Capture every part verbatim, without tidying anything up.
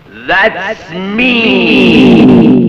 That's me!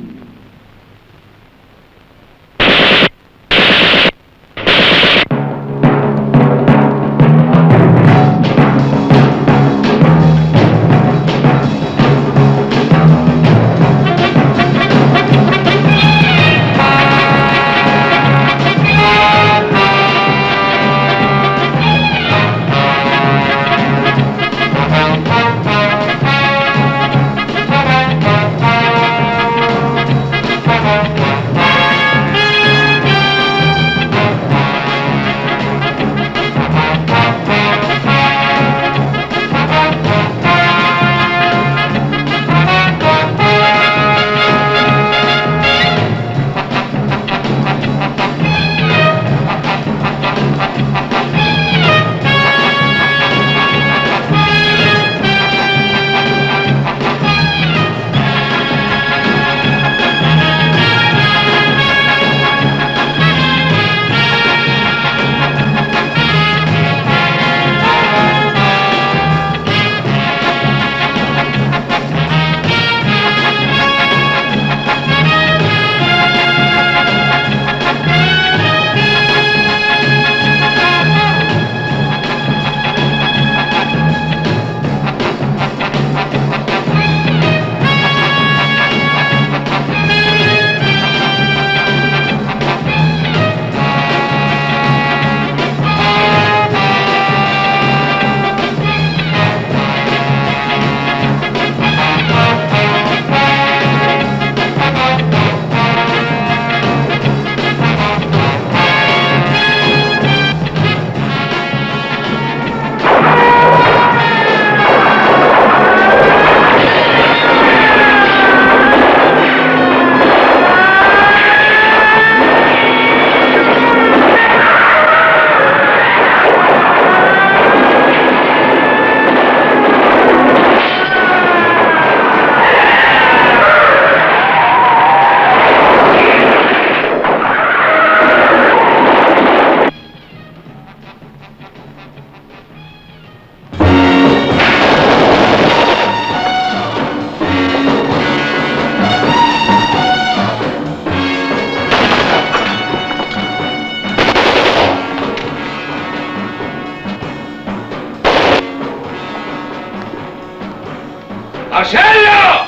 Marcello!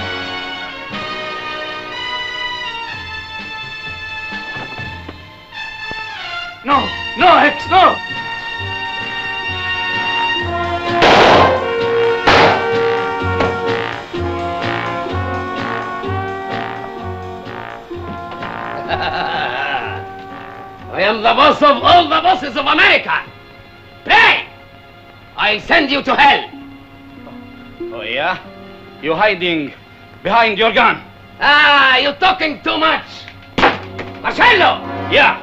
No, no, X, no! I am the boss of all the bosses of America. Pray! I send you to hell. Oh, yeah? You hiding behind your gun. Ah, you talking too much. Marcello! Yeah.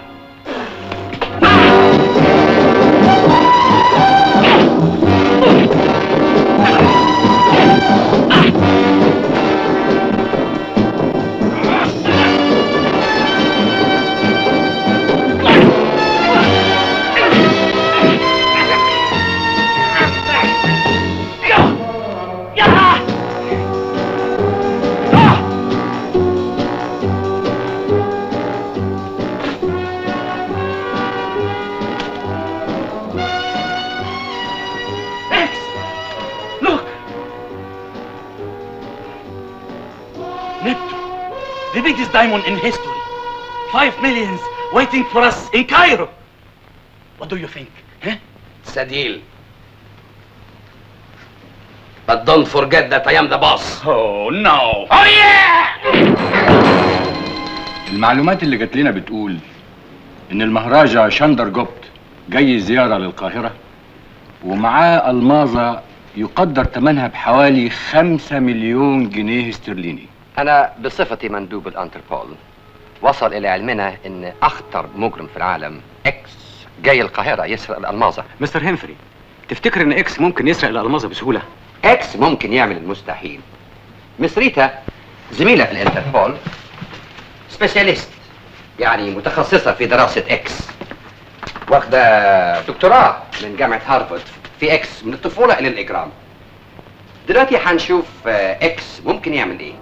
The biggest diamond in history. Five millions waiting for us in Cairo. What do you think? Huh? It's a deal. But don't forget that I am the boss. Oh, no. Oh, yeah! المعلومات اللي جات لنا بتقول إن المهراجة شندر جوبت جاي زيارة للقاهرة ومعاه ألماظة يقدر ثمنها بحوالي خمسة مليون جنيه استرليني. أنا بصفتي مندوب الانتربول وصل إلى علمنا إن أخطر مجرم في العالم إكس جاي القاهرة يسرق الألماظة. مستر هنفري، تفتكر إن إكس ممكن يسرق الألماظة بسهولة؟ إكس ممكن يعمل المستحيل. مس ريتا زميلة في الانتربول سبيشاليست، يعني متخصصة في دراسة إكس، واخدة دكتوراه من جامعة هارفارد في إكس من الطفولة إلى الإجرام. دلوقتي هنشوف اكس ممكن يعمل ايه.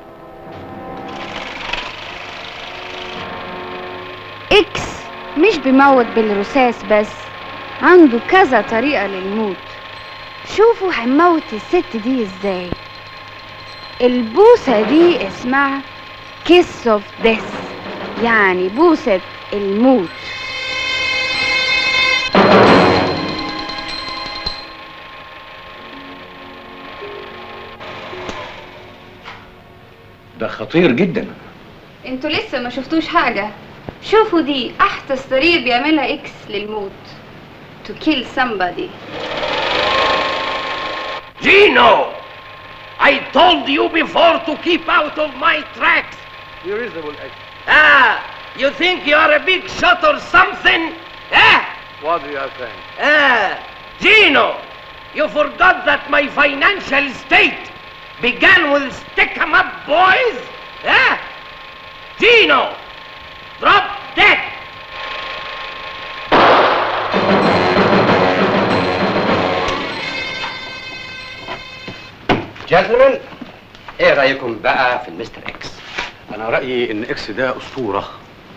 اكس مش بيموت بالرصاص بس، عنده كذا طريقة للموت. شوفوا هنموت الست دي ازاي. البوسة دي اسمها كيس اوف ديث، يعني بوسة الموت. ده خطير جدا. انتوا لسه ما شفتوش حاجة. شوفوا دي احدث طريقة بيعملها اكس للموت. to kill somebody. Gino! I told you before to keep out of my tracks. Irreasonable X. Ah, you think you are a big shot or something? Ah! What do you think? Ah, Gino! You forgot that my financial state began with stick-em-up boys? Ah! Gino! Drop dead! جنتلمان، ايه رايكم بقى في المستر اكس؟ انا رايي ان اكس ده اسطوره.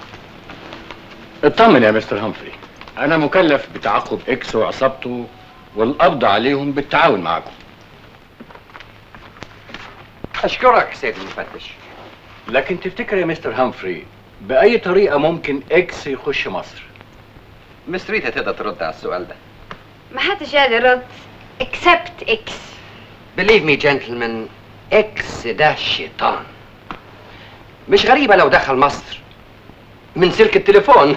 اطمن يا مستر همفري، انا مكلف بتعقب اكس وعصابته والقبض عليهم بالتعاون معكم. اشكرك سيد المفتش. لكن تفتكر يا مستر همفري باي طريقه ممكن اكس يخش مصر؟ مس ريتا تقدر ترد على السؤال ده. ما حدش قادر يرد except اكس. Believe me gentlemen، اكس ده شيطان. مش غريبة لو دخل مصر من سلك التليفون.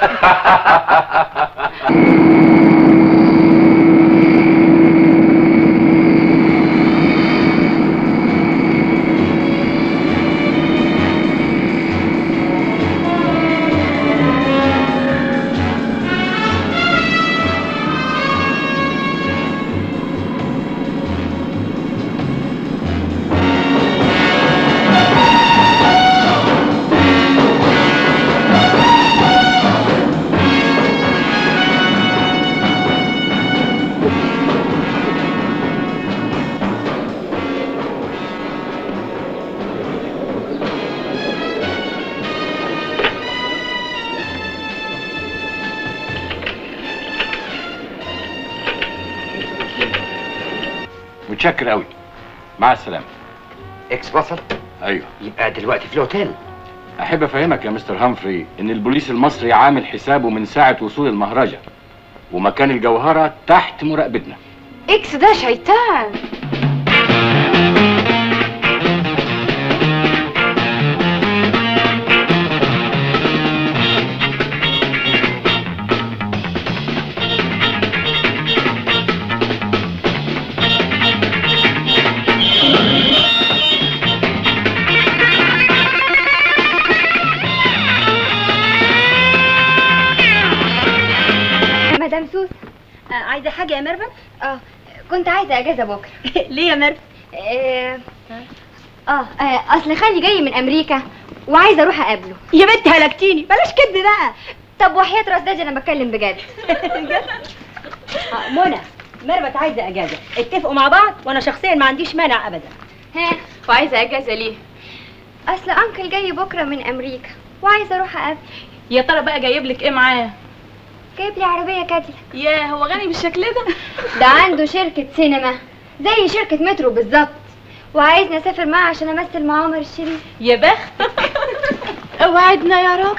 متشكر قوي، مع السلامه. اكس وصل؟ ايوه. يبقى دلوقتي في الهوتيل. احب افهمك يا مستر همفري ان البوليس المصري عامل حسابه من ساعه وصول المهرجة، ومكان الجوهره تحت مراقبتنا. اكس ده شيطان. مدام سوس، آه عايزه حاجه يا ميرفت؟ اه كنت عايزه اجازه بكره. ليه يا ميرفت؟ آه, اه اه اصل خالي جاي من امريكا وعايزه اروح اقابله. يا بنت هلكتيني، بلاش كدب بقى. طب وحياة راس داجي انا بتكلم بجد. آه منى، ميرفت عايزه اجازه، اتفقوا مع بعض وانا شخصيا ما عنديش مانع ابدا. ها وعايزه اجازه ليه؟ اصل انكل جاي بكره من امريكا وعايزه اروح اقابله. يا ترى بقى جايب لك ايه معاه؟ جايب لي عربيه كاديلاك. ياه هو غني بالشكل ده؟ ده عنده شركه سينما زي شركه مترو بالظبط، وعايزني اسافر معاه عشان امثل مع عمر الشريف. يا بخت. اوعدنا يا رب.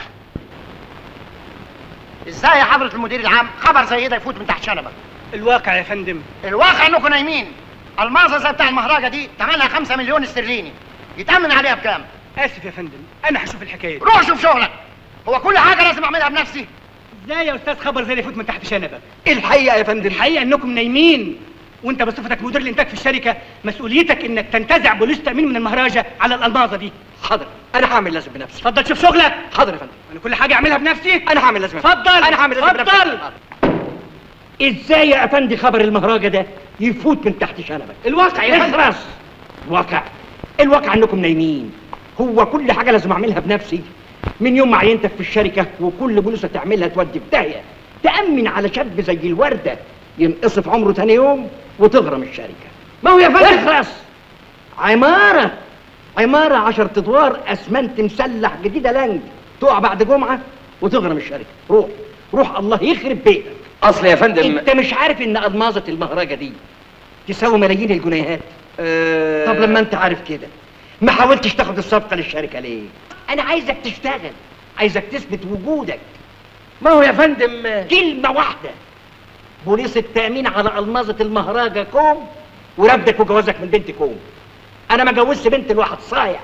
ازاي يا حضرة المدير العام خبر زي ده يفوت من تحت شنبك؟ الواقع يا فندم، الواقع انكم نايمين. المازة زي بتاع المهرجة دي ثمنها خمسة مليون استرليني، يتأمن عليها بكام؟ اسف يا فندم، انا هشوف الحكايه دي. روح شوف شغلك. هو كل حاجة لازم اعملها بنفسي؟ ازاي يا استاذ خبر زي ده يفوت من تحت شنبك؟ الحقيقه يا فندم، الحقيقه انكم نايمين، وانت بصفتك مدير الانتاج في الشركه مسؤوليتك انك تنتزع بوليس تامين من المهرجه على الالماظه دي. حاضر، انا هعمل لازم بنفسي. اتفضل شوف شغلك. حاضر يا فندم. انا كل حاجه اعملها بنفسي. انا هعمل لازم. اتفضل. انا هعمل لازم بنفسي. اتفضل. ازاي يا افندي خبر المهرجه ده يفوت من تحت شنبك؟ الواقع يا فندم. اخرس. الواقع الواقع انكم نايمين. هو كل حاجه لازم اعملها بنفسي. من يوم ما عينتك في الشركه وكل بوليسه تعملها تودي في داهيه. تامن على شاب زي الورده ينقصف عمره تاني يوم وتغرم الشركه. ما هو يا فندم اخرس. عمارة عمارة عشرة ادوار اسمنت مسلح جديدة لانج، تقع بعد جمعة وتغرم الشركة. روح روح الله يخرب بيتك. اصل يا فندم انت مش عارف ان الماظة المهرجة دي تساوي ملايين الجنيهات؟ أه... طب لما انت عارف كده ما حاولتش تاخد الصفقة للشركة ليه؟ انا عايزك تشتغل، عايزك تثبت وجودك. ما هو يا فندم كلمة واحدة، بوليس التأمين على ألماظة المهرجة كوم، ورفدك وجوازك من بنت كوم. أنا ما جوزت بنت الواحد صايع.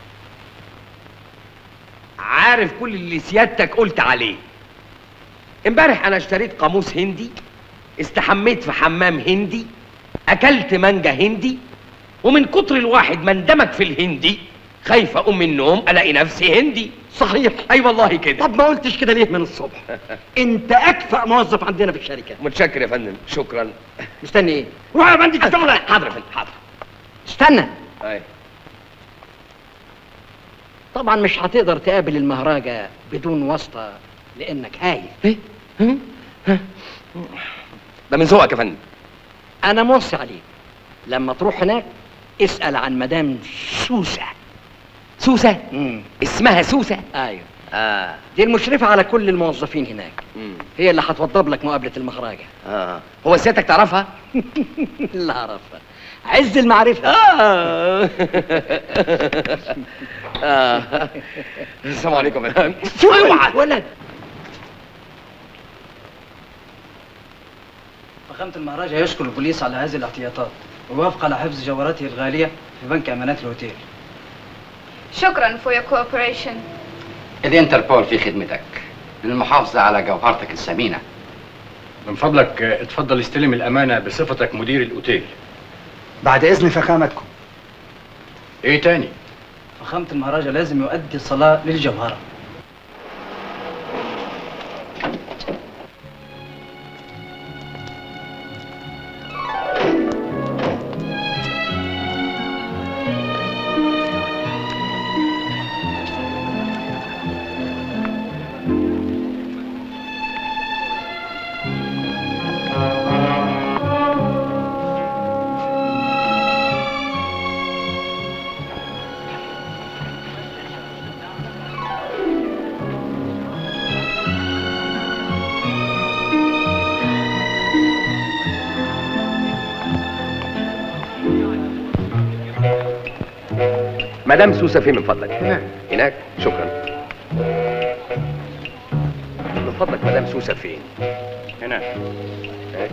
عارف كل اللي سيادتك قلت عليه. امبارح انا اشتريت قاموس هندي، استحميت في حمام هندي، اكلت مانجا هندي، ومن كتر الواحد ما اندمج في الهندي خايف اقوم من النوم الاقي نفسي هندي. صحيح؟ اي والله كده. طب ما قلتش كده ليه من الصبح؟ انت اكفأ موظف عندنا في الشركه. متشكر يا فندم، شكرا. مستني ايه؟ روح يا فندم تشتغل. حاضر يا فندم، حاضر. استنى. اي طبعا مش هتقدر تقابل المهرجة بدون واسطة لانك هايل. ايه؟ ده من ذوقك يا فندم. انا موصي عليك لما تروح هناك اسأل عن مدام سوسة. سوسة؟ مم. اسمها سوسة؟ ايوه. اه دي المشرفة على كل الموظفين هناك. مم. هي اللي هتوضب لك مقابلة المهرجة. اه هو سيادتك تعرفها؟ لا اعرفها، عز المعرفة. اه اه السلام عليكم يا فندم. اوعى ولد. فخامة المهرجة يشكر البوليس على هذه الاحتياطات ووافق على حفظ جوهراته الغالية في بنك أمانات الهوتيل. شكرا for your cooperation. الانتربول في خدمتك للمحافظة على جوهرتك الثمينة. من فضلك اتفضل استلم الأمانة بصفتك مدير الأوتيل. بعد إذن فخامتكم. إيه تاني؟ فخامة المهرجة لازم يؤدي الصلاة للجوهرة. مدام سوسة فين من فضلك؟ هناك. هناك؟ شكرا. من فضلك مدام سوسة فين؟ هناك. هناك.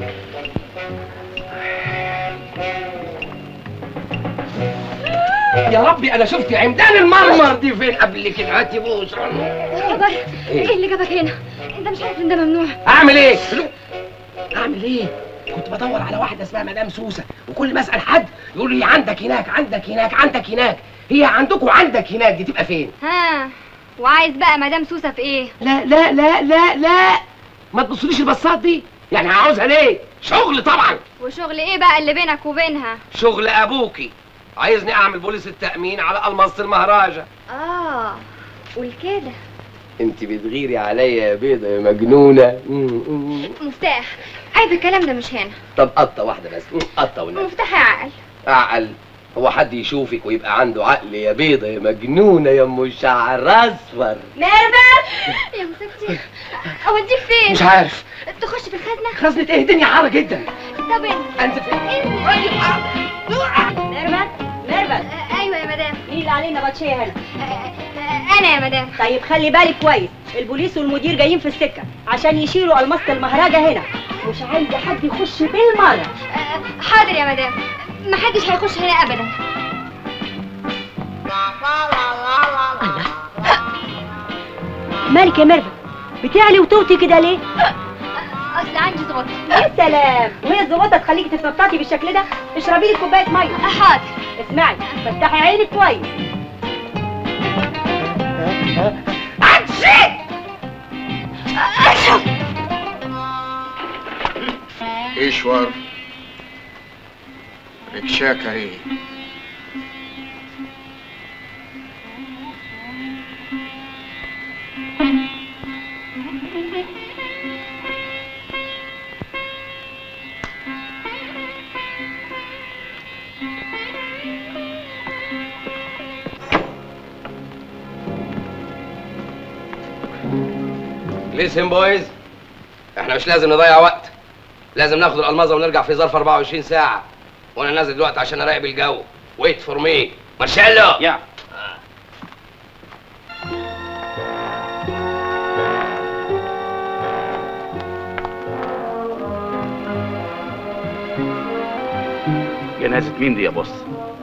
يا ربي انا شفت عمدان المرمر دي فين قبل كده؟ هاتي بوس. خبر ايه اللي جابك هنا؟ انت مش عارف ان ده ممنوع؟ اعمل ايه؟ اعمل ايه؟ كنت بدور على واحده اسمها مدام سوسة، وكل ما اسال حد يقول لي عندك هناك عندك هناك عندك هناك. هي عندكم عندك هناك دي تبقى فين؟ ها وعايز بقى مدام سوسة في ايه؟ لا لا لا لا لا ما تبصليش البصات دي، يعني عاوزها ليه؟ شغل طبعا. وشغل ايه بقى اللي بينك وبينها؟ شغل ابوكي، عايزني اعمل بوليس التأمين على ألماظة المهرجة. اه قول كده. انت بتغيري عليا يا بيضة يا مجنونة. مفتاح عيب الكلام ده مش هنا. طب قطة واحدة بس، قطة والنبي. مفتاح عقل. عقل؟ هو حد يشوفك ويبقى عنده عقل يا بيضة يا مجنونة يا ام شعر اصفر؟ ميرفت يا مسكتي اوديك فين؟ مش عارف. تخش في الخزنة؟ خزنة ايه؟ الدنيا حارة جدا. طب انت انزل فين؟ انزل. ميرفت ميرفت. ايوه يا مدام. مين اللي علينا باتشيه هنا؟ انا يا مدام. طيب خلي بالك كويس، البوليس والمدير جايين في السكه عشان يشيلوا ألماظة المهرجة هنا، مش عايزه حد يخش بالمره. حاضر يا مدام، محدش هيخش هنا ابدا. مالك يا ميرفت؟ بتعلي وتوطي كده ليه؟ اصل عندي ظبط. يا سلام، وهي الظباطه تخليكي تتنططي بالشكل ده؟ اشربي لي كوبايه ميه. حاضر. اسمعي، فتحي عينك كويس. عطشت. ايشور ركشا كريم. ليسن بويز، احنا مش لازم نضيع وقت، لازم ناخد الالماظه ونرجع في ظرف أربعة وعشرين ساعه، وانا نازل دلوقتي عشان اراقب الجو. ويت فور مي مارشالو. يا جنازة مين دي يا بوس؟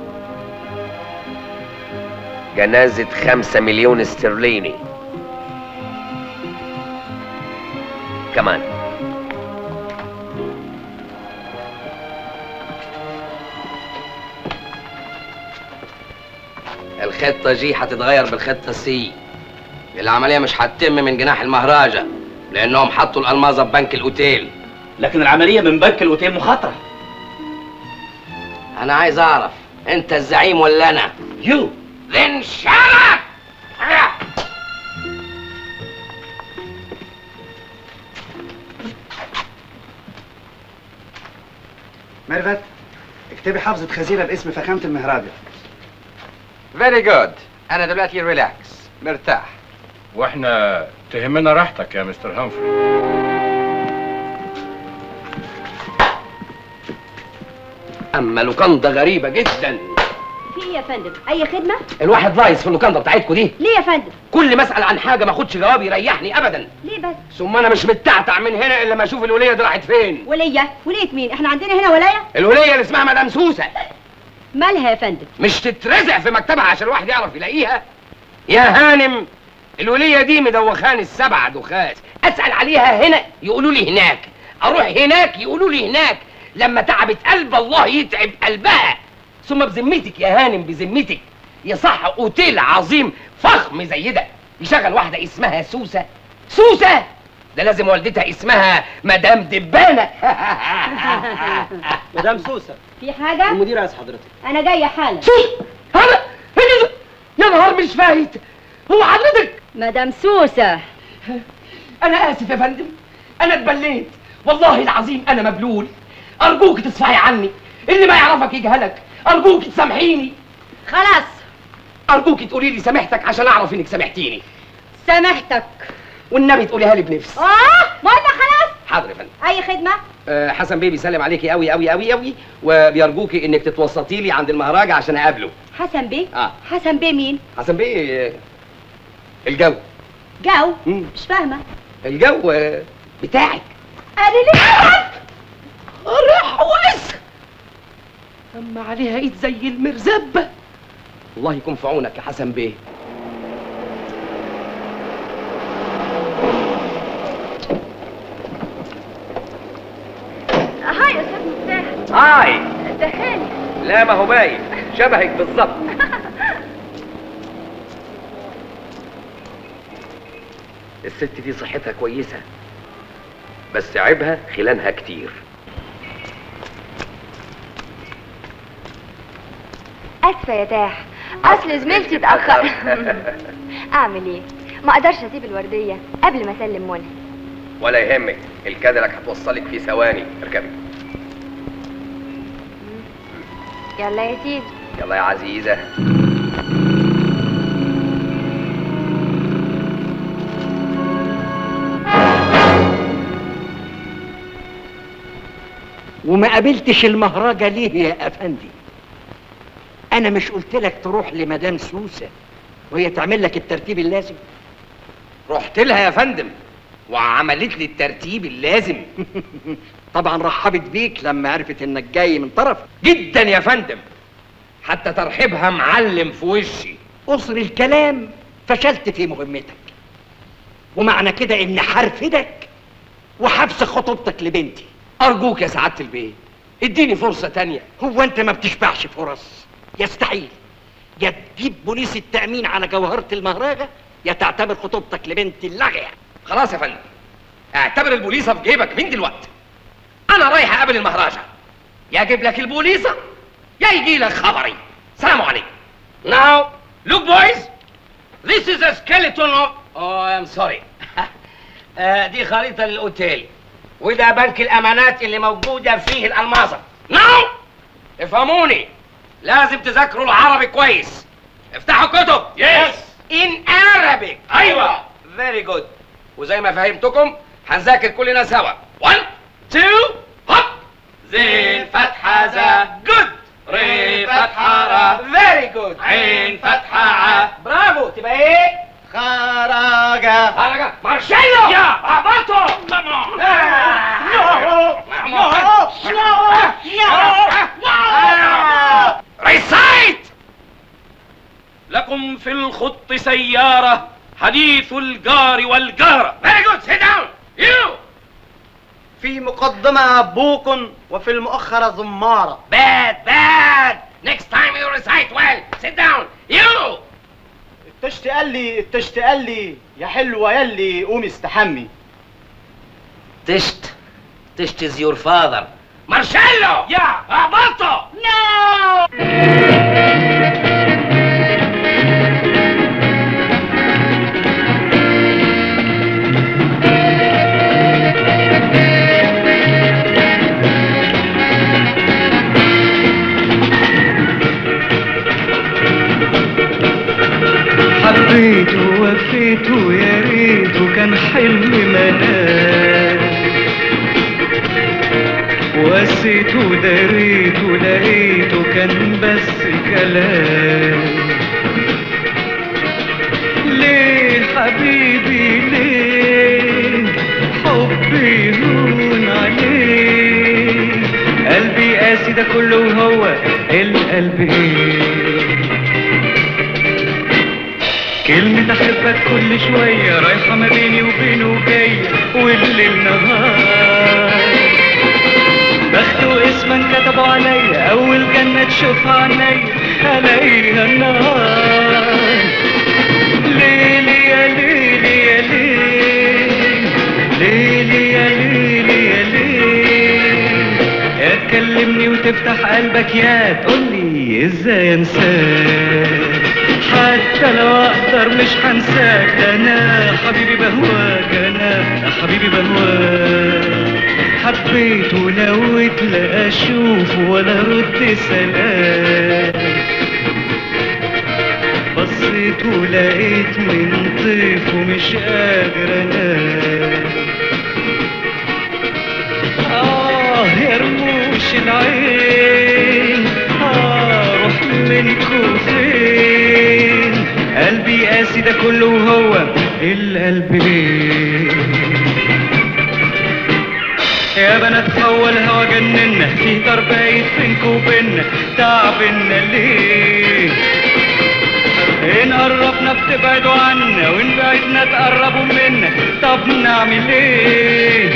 جنازة خمسة مليون استرليني. كمان الخطة جي هتتغير بالخطة سي. العملية مش هتتم من جناح المهراجة لأنهم حطوا الألماظة في بنك الأوتيل. لكن العملية من بنك الأوتيل مخاطرة. أنا عايز أعرف أنت الزعيم ولا أنا؟ يو then shut up! ميرفت، اكتبي حافظة خزينة باسم فخامة المهراجة. فيري جود. انا دلوقتي ريلاكس مرتاح. واحنا تهمنا راحتك يا مستر هامفري. أما لوكاندا غريبة جدا. في ايه يا فندم؟ اي خدمه؟ الواحد لايص في اللوكاندا بتاعتكم دي. ليه يا فندم؟ كل ما اسال عن حاجه ما اخدش جواب يريحني ابدا. ليه بس؟ ثم انا مش متعتع من هنا الا ما اشوف الوليه دي راحت فين. وليه؟ وليه مين؟ احنا عندنا هنا ولايه؟ الوليه اللي اسمها مدام سوسه. مالها يا فندم؟ مش تترزع في مكتبها عشان الواحد يعرف يلاقيها؟ يا هانم، الوليه دي مدوخاني السبع دخات. اسال عليها هنا يقولوا لي هناك، اروح هناك يقولوا لي هناك. لما تعبت قلب الله يتعب قلبها. ثم بذمتك يا هانم، بذمتك يصح اوتيل عظيم فخم زي ده يشغل واحده اسمها سوسه؟ سوسه ده لازم والدتها اسمها مدام دبانه. مدام سوسه، في حاجه؟ المدير عايز حضرتك. انا جايه حالا. هلا يا نهار مش فايت. هو حضرتك مدام سوسه؟ انا اسف يا فندم، انا اتبليت والله العظيم، انا مبلول. ارجوك تصفحي عني، اللي ما يعرفك يجهلك. ارجوك تسامحيني. خلاص ارجوك تقولي لي سامحتك عشان اعرف انك سامحتيني. سامحتك. والنبي تقوليها لي بنفس. اه ما قلنا خلاص. حاضر يا فندم. اي خدمه؟ أه حسن بيه بيسلم عليكي قوي قوي قوي قوي، وبيرجوكي انك تتوسطي لي عند المهراجة عشان اقابله. حسن بيه؟ اه حسن بيه مين؟ حسن بيه آه، الجو. جو؟ مم. مش فاهمه. الجو آه، بتاعك. قال لي راح وسخ، اما عليها ايد زي المرزبه. الله يكون في عونك يا حسن بيه. هاي يا استاذ مفتاح. هاي. ده خالي. لا ما هو باين شبهك بالظبط. الست دي صحتها كويسه بس عيبها خلانها كتير. اسفه يا تاح، اصل زميلتي اتاخر. اعمل ايه؟ ما اقدرش اسيب الورديه قبل ما اسلم منى. ولا يهمك، الكادلك هتوصلك في ثواني. اركبي. يلا يا سيدي. يلا يا عزيزه. وما قابلتش المهرجة ليه يا افندي؟ انا مش قلت لك تروح لمدام سوسه وهي تعمل لك الترتيب اللازم؟ رحت لها يا فندم وعملت لي الترتيب اللازم. طبعا رحبت بيك لما عرفت انك جاي من طرف. جدا يا فندم، حتى ترحيبها معلم في وشي. قصر الكلام فشلت في مهمتك، ومعنى كده ان هرفدك وحبس خطوبتك لبنتي. ارجوك يا سعاده البيه اديني فرصه تانية. هو انت ما بتشبعش فرص؟ يستحيل. يا تجيب بوليس التأمين على جوهرة المهرجة يا تعتبر خطوبتك لبنتي اللغية. خلاص يا فندم، اعتبر البوليصة في جيبك من دلوقتي. انا رايح اقابل المهرجة، يا اجيب لك البوليصة يا يجي لك خبري. سلام عليكم. Now look boys, this is a skeleton of oh I'm sorry. آه دي خريطة للأوتيل وده بنك الأمانات اللي موجودة فيه الألماظة. Now افهموني، لازم تذاكروا العربي كويس. افتحوا كتب. Yes. In Arabic. أيوة. Very good. وزي ما فهمتكم هنذاكر كلنا سوا. واحد اتنين هوب. زين فتحة زا جود. ري فتحة را فيري جود. عين فتحة ع برافو. تبقى ايه؟ خرجة. خرجة مارشيلو. يا عبطو. ريسايت. لكم في الخط سيارة حديث الجار والجارة. فيري جود. سيت داون. يو. في مقدمة بوق وفي المؤخرة زمارة. Bad, bad. Next time you recite well. Sit down. You. التشت قال لي التشت قال لي يا حلوة يلي قومي استحمي. تشت. تشت is your father. مارشيلو. يا عبطو. No. حبيته وفيته يا ريته كان حلم منام، وسيته دريته لقيته كان بس كلام. ليه حبيبي ليه حبي هون عليه، قلبي قاسي ده كله وهو القلب ايه. كلمة أحبك كل شوية رايحة ما بيني وبينه وجاية، والليل نهار بخته اسما كتبوا عليا، أول جنة تشوفها عينيا ألاقيها النهار. ليلي يا ليلي يا ليلي ليلي يا ليلي يا ليلي، يا تكلمني وتفتح قلبك يا تقولي ازاي انساك، حتى لو اقدر مش هنساك. ده انا حبيبي بهواك، انا حبيبي بهواك. حبيته ونويت لا اشوفه ولا رد سلام، بصيت ولقيت من طيفه مش قادر انام. اه يا رموش العين اه روح منكو فين، قلبي قاسي ده كله وهو القلب ليه. يا بنات هو الهوى جننا، في ضرب عيد بينكوا وبيننا، تعبنا ليه؟ ان قربنا بتبعدوا عنا، وان بعدنا تقربوا منا، طب نعمل ايه؟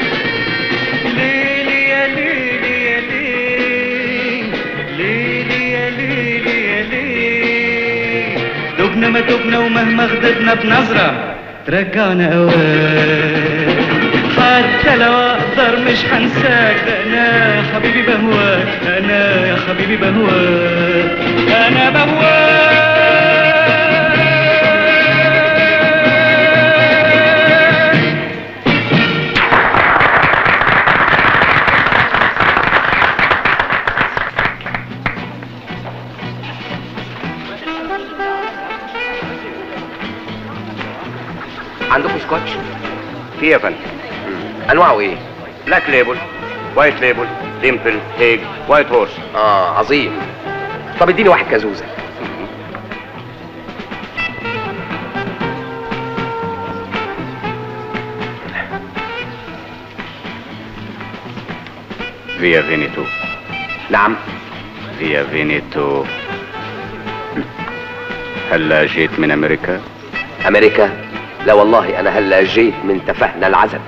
ليلي يا ليلي يا ليلي ليلي يا ليلي يا ليلي، دبنا ما دبنا ومهما غضبنا بنظرة ترجعنا اوقات، حتى لو اقدر مش هنساك. ده انا حبيبي بهواك، انا يا حبيبي بهواك، انا بهواك. عندكم سكوتش؟ في يا فندم. انواعه ايه؟ بلاك ليبل، وايت ليبل، ديمبل، هيج، وايت هورس. اه عظيم. طب اديني واحد كازوزه. فيا فينيتو. نعم. فيا فينيتو. هلا جيت من امريكا؟ امريكا؟ لا والله انا هلا جيت من تفهنا العزب.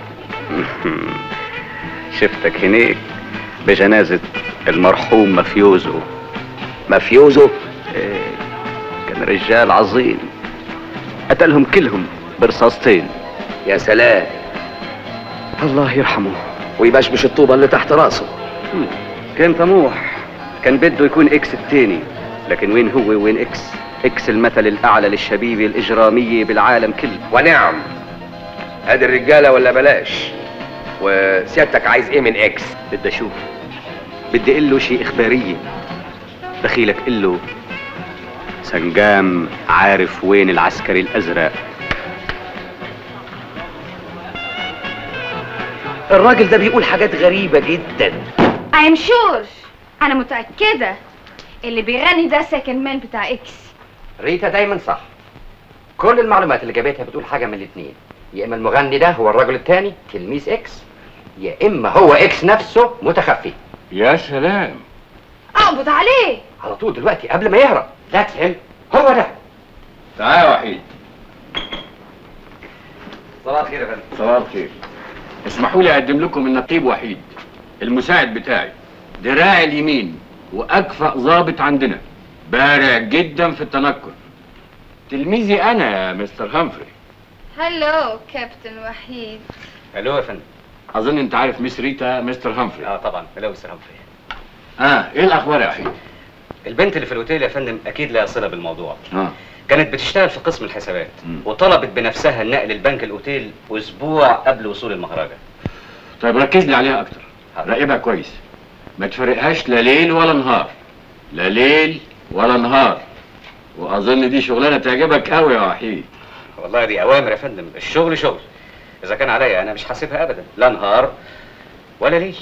شفتك هناك بجنازة المرحوم مافيوزو. مافيوزو؟ ايه كان رجال عظيم، قتلهم كلهم برصاصتين. يا سلام. الله يرحمه ويبشبش الطوبة اللي تحت راسه. كان طموح، كان بده يكون اكس التاني، لكن وين هو وين اكس؟ اكس المثل الاعلى للشبيبة الاجرامية بالعالم كله. ونعم. ادي الرجالة ولا بلاش؟ وسيادتك عايز ايه من اكس؟ بدي اشوف، بدي اقول له شيء اخبارية. دخيلك قل له سنجام عارف وين العسكري الازرق. الراجل ده بيقول حاجات غريبة جدا. I'm sure. أنا متأكدة اللي بيغني ده سكند مان بتاع إكس. ريتا دايما صح. كل المعلومات اللي جابتها بتقول حاجة من الاتنين، يا إما المغني ده هو الراجل التاني تلميذ إكس، يا إما هو إكس نفسه متخفي. يا سلام، أقبض عليه على طول دلوقتي قبل ما يهرب. ذاتس هيم، هو ده. تعال يا وحيد. صباح الخير يا فندم. صباح الخير. اسمحوا لي اقدم لكم النقيب وحيد، المساعد بتاعي، دراعي اليمين واكفأ ضابط عندنا، بارع جدا في التنكر. تلميذي انا يا مستر هامفري. هلو كابتن وحيد. الو يا فندم. اظن انت عارف مس ريتا مستر هامفري. اه طبعا. الو مستر هامفري. اه ايه الاخبار يا وحيد؟ البنت اللي في الاوتيل يا فندم اكيد لها صله بالموضوع. اه كانت بتشتغل في قسم الحسابات م. وطلبت بنفسها النقل البنك الاوتيل اسبوع قبل وصول المهرجة. طيب ركز لي عليها اكتر، راقبها كويس، ما تفرقهاش لا ليل ولا نهار، لا ليل ولا نهار، واظن دي شغلانه تعجبك قوي يا وحيد. والله دي اوامر يا فندم، الشغل شغل، اذا كان عليا انا مش حاسبها ابدا، لا نهار ولا ليل.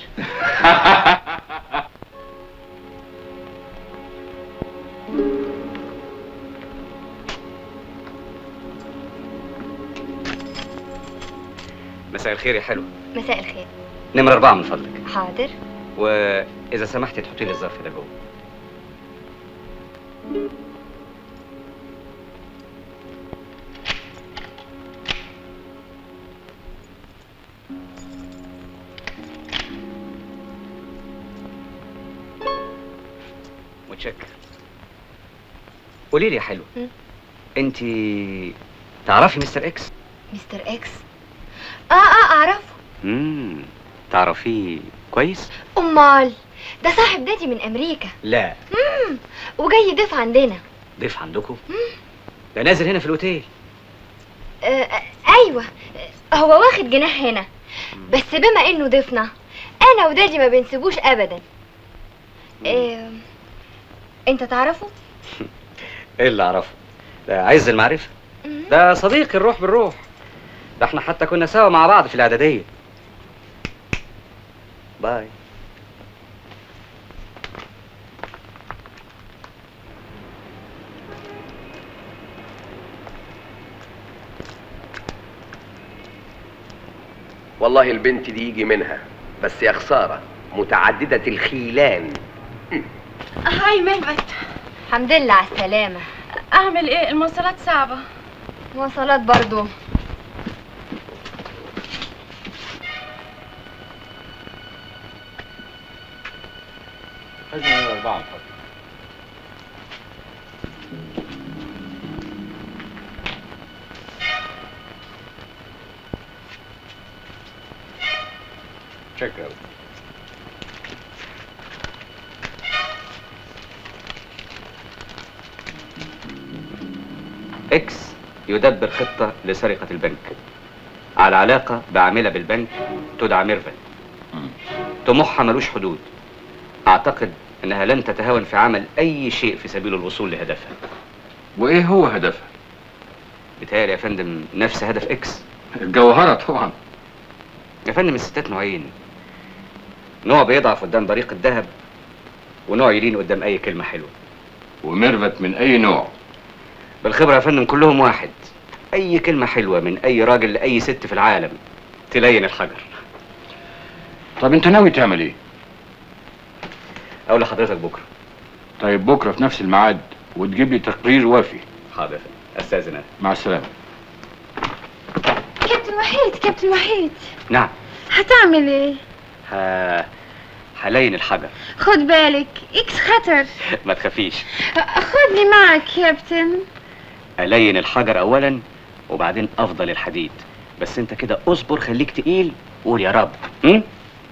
مساء الخير يا حلو. مساء الخير. نمرة أربعة من فضلك. حاضر. وإذا سمحتي تحطي لي الظرف ده جوه. متشكر. قولي لي يا حلو، أنت تعرفي مستر إكس؟ مستر إكس؟ اه اه اعرفه. امم تعرفيه كويس؟ امال ده صاحب دادي من امريكا. لا. امم وجاي ضيف عندنا. ضيف عندكم؟ ده نازل هنا في الاوتيل. آه آه ايوه، هو واخد جناح هنا، بس بما انه ضيفنا انا ودادي ما بنسيبوش ابدا. آه انت تعرفه؟ ايه اللي اعرفه؟ ده عز المعرفه، ده صديقي الروح بالروح، ده احنا حتى كنا سوا مع بعض في الاعداديه. باي. والله البنت دي يجي منها، بس يا خساره متعدده الخيلان. هاي مهبت. الحمد لله على السلامه. اعمل ايه؟ المواصلات صعبه. مواصلات برضو. خدني نمرة أربعة من فضلك. شكرا. اكس يدبر خطة لسرقة البنك على علاقة بعاملة بالبنك تدعى ميرفت. طموحها ملوش حدود. اعتقد انها لن تتهاون في عمل اي شيء في سبيل الوصول لهدفها. وايه هو هدفها؟ بيتهيألي يا فندم نفس هدف اكس. الجوهرة طبعا. يا فندم الستات نوعين، نوع بيضعف قدام بريق الذهب، ونوع يلين قدام اي كلمة حلوة. وميرفت من اي نوع؟ بالخبرة يا فندم كلهم واحد. اي كلمة حلوة من اي راجل لاي ست في العالم تلين الحجر. طب انت ناوي تعمل ايه؟ اقول لحضرتك بكرة. طيب بكرة في نفس الميعاد وتجيب لي تقرير وافي. حاضر. استاذن انا. مع السلامة. كابتن وحيد، كابتن وحيد. نعم. هتعمل ايه؟ ها هلين الحجر. خد بالك اكس خطر. ما تخافيش. خدني معك كابتن. الين الحجر اولا وبعدين افضل الحديد، بس انت كده اصبر، خليك تقيل، قول يا رب. م?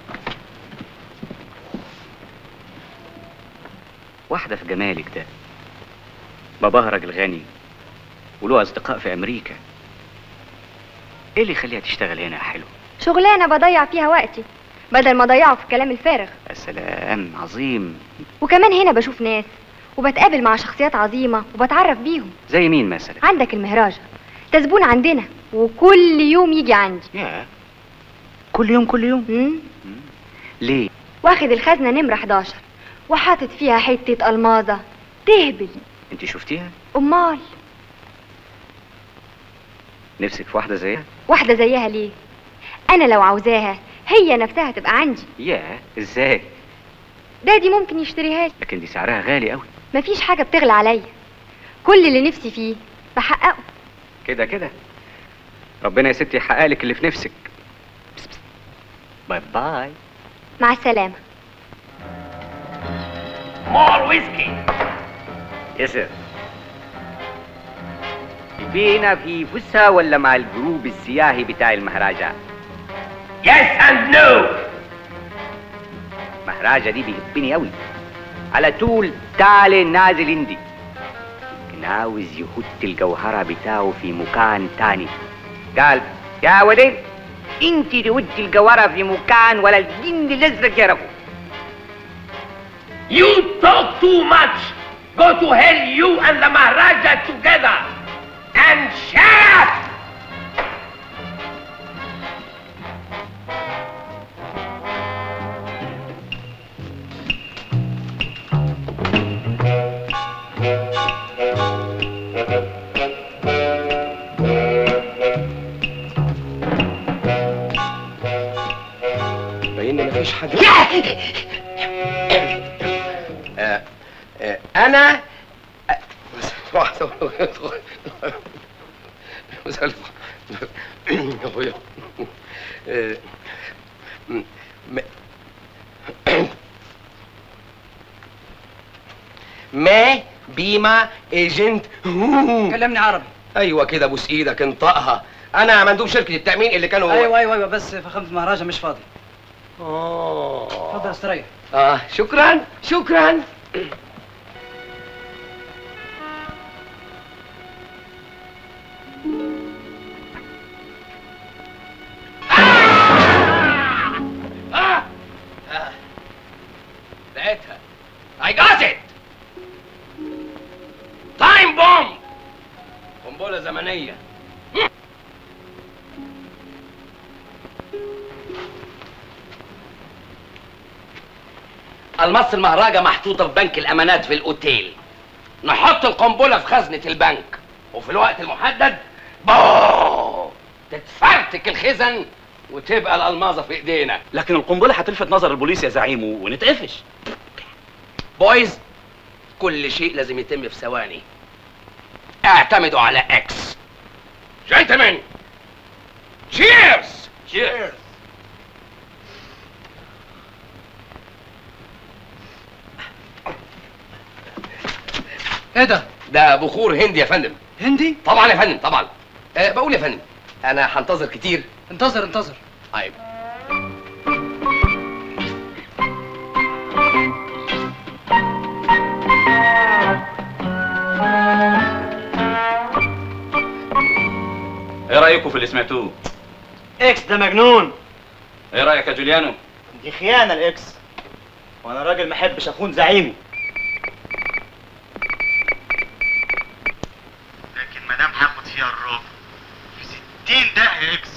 واحدة في جمالك ده، باباها راجل غني وله اصدقاء في امريكا، ايه اللي يخليها تشتغل هنا يا حلو؟ شغلانه بضيع فيها وقتي بدل ما اضيعه في الكلام الفارغ. يا سلام، عظيم. وكمان هنا بشوف ناس وبتقابل مع شخصيات عظيمه وبتعرف بيهم. زي مين مثلا؟ عندك المهراجة، ده زبون عندنا وكل يوم يجي عندي. يا كل يوم كل يوم؟ مم. ليه؟ واخد الخزنة نمرة حداشر وحاطط فيها حتة ألماظة تهبل. انت شفتيها؟ أمال نفسك في واحدة زيها؟ واحدة زيها ليه؟ أنا لو عاوزاها هي نفسها تبقى عندي. ياه، ازاي؟ دادي ممكن يشتريها لي. لكن دي سعرها غالي قوي. مفيش حاجة بتغلى عليا، كل اللي نفسي فيه بحققه. كده كده ربنا يا ستي يحقق لك اللي في نفسك. بس بس. باي باي. مع السلامة. مور ويسكي. يس سير. فينا في فسحة ولا مع الجروب السياحي بتاع المهراجة؟ يس اند نو. المهراجة دي بيحبني قوي، على طول تعالي نازل عندي. كان عاوز يحط الجوهرة بتاعه في مكان تاني. قال يا ودين انت تودي الجوهرة في مكان ولا الجن الازرق يعرفه. You talk too much. Go to hell you and the Maharaja together. And shut up! باين مفيش حاجة. آه آه أنا ما بيما ايجنت. كلمني عربي. ايوه كده، بوس ايدك انطقها. انا مندوب شركه التامين اللي كانوا. ايوه ايوه ايوه بس فخامه المهراجة مش فاضي. اه اتفضل استريح. اه شكرا شكرا. لقيتها. I got it. Time bomb. قنبلة زمنية. المص المهراجة محطوطة في بنك الأمانات في الأوتيل. نحط القنبلة في خزنة البنك وفي الوقت المحدد بوو تتفرتك الخزن وتبقى الألماظة في إيدينا. لكن القنبلة هتلفت نظر البوليس يا زعيم ونتقفش. بويز، كل شيء لازم يتم في ثواني. اعتمدوا على اكس. جنتلمان، تشيرز. تشيرز. ايه ده؟ ده بخور هندي يا فندم. هندي؟ طبعا يا فندم طبعا. أه بقول يا فندم انا هنتظر كتير. انتظر انتظر. طيب. ايه رايكم في اللي سمعتوه؟ اكس ده مجنون. ايه رايك يا جوليانو؟ دي خيانه الاكس، وانا راجل ما احبش اخون زعيمي. لكن ما دام هاخد فيها الربع في ستين دقيقه اكس.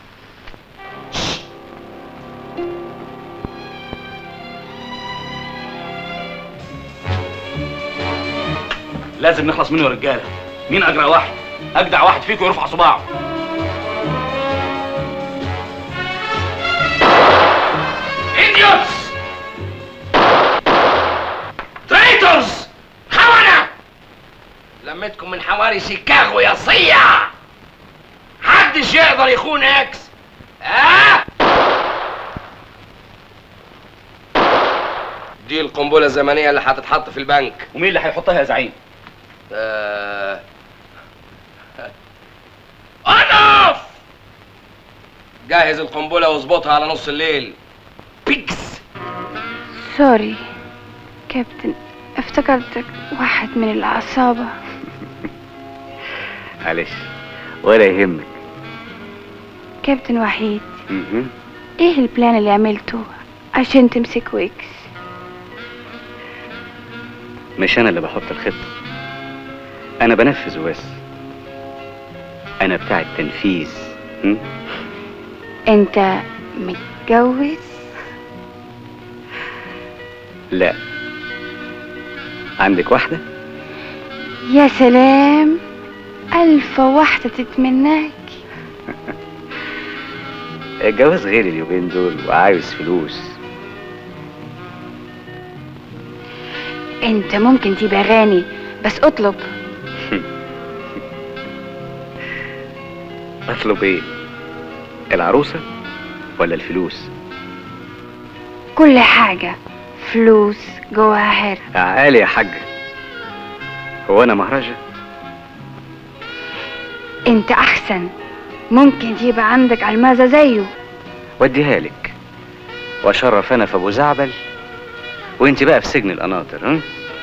لازم نخلص منه يا رجاله. مين اجرأ واحد؟ اجدع واحد فيكم يرفع صباعه. ايديوتس، تريترز، خونة. لمتكم من حواري شيكاغو يا صيع. محدش يقدر يخون اكس. اه دي القنبلة الزمنية اللي هتتحط في البنك. ومين اللي هيحطها يا زعيم؟ آه... انف. جهز القنبلة واظبطها على نص الليل. بيكس. سوري كابتن، افتكرتك واحد من العصابة. معلش ولا يهمك. كابتن وحيد، مهم. ايه البلان اللي عملته عشان تمسك ويكس؟ مش انا اللي بحط الخطة، انا بنفذ بس. انا بتاع التنفيذ. هم؟ انت متجوز؟ لا. عندك واحدة؟ يا سلام، ألف واحدة تتمناك. الجواز غير اليومين دول وعايز فلوس. انت ممكن تبقى غني بس اطلب. اطلب ايه؟ العروسة ولا الفلوس؟ كل حاجة. فلوس جواهر. عالي يا حاج. هو انا مهرجة؟ انت احسن، ممكن يبقى عندك المازة زيه. وديها لك واشرف انا في ابو زعبل وانت بقى في سجن القناطر. ها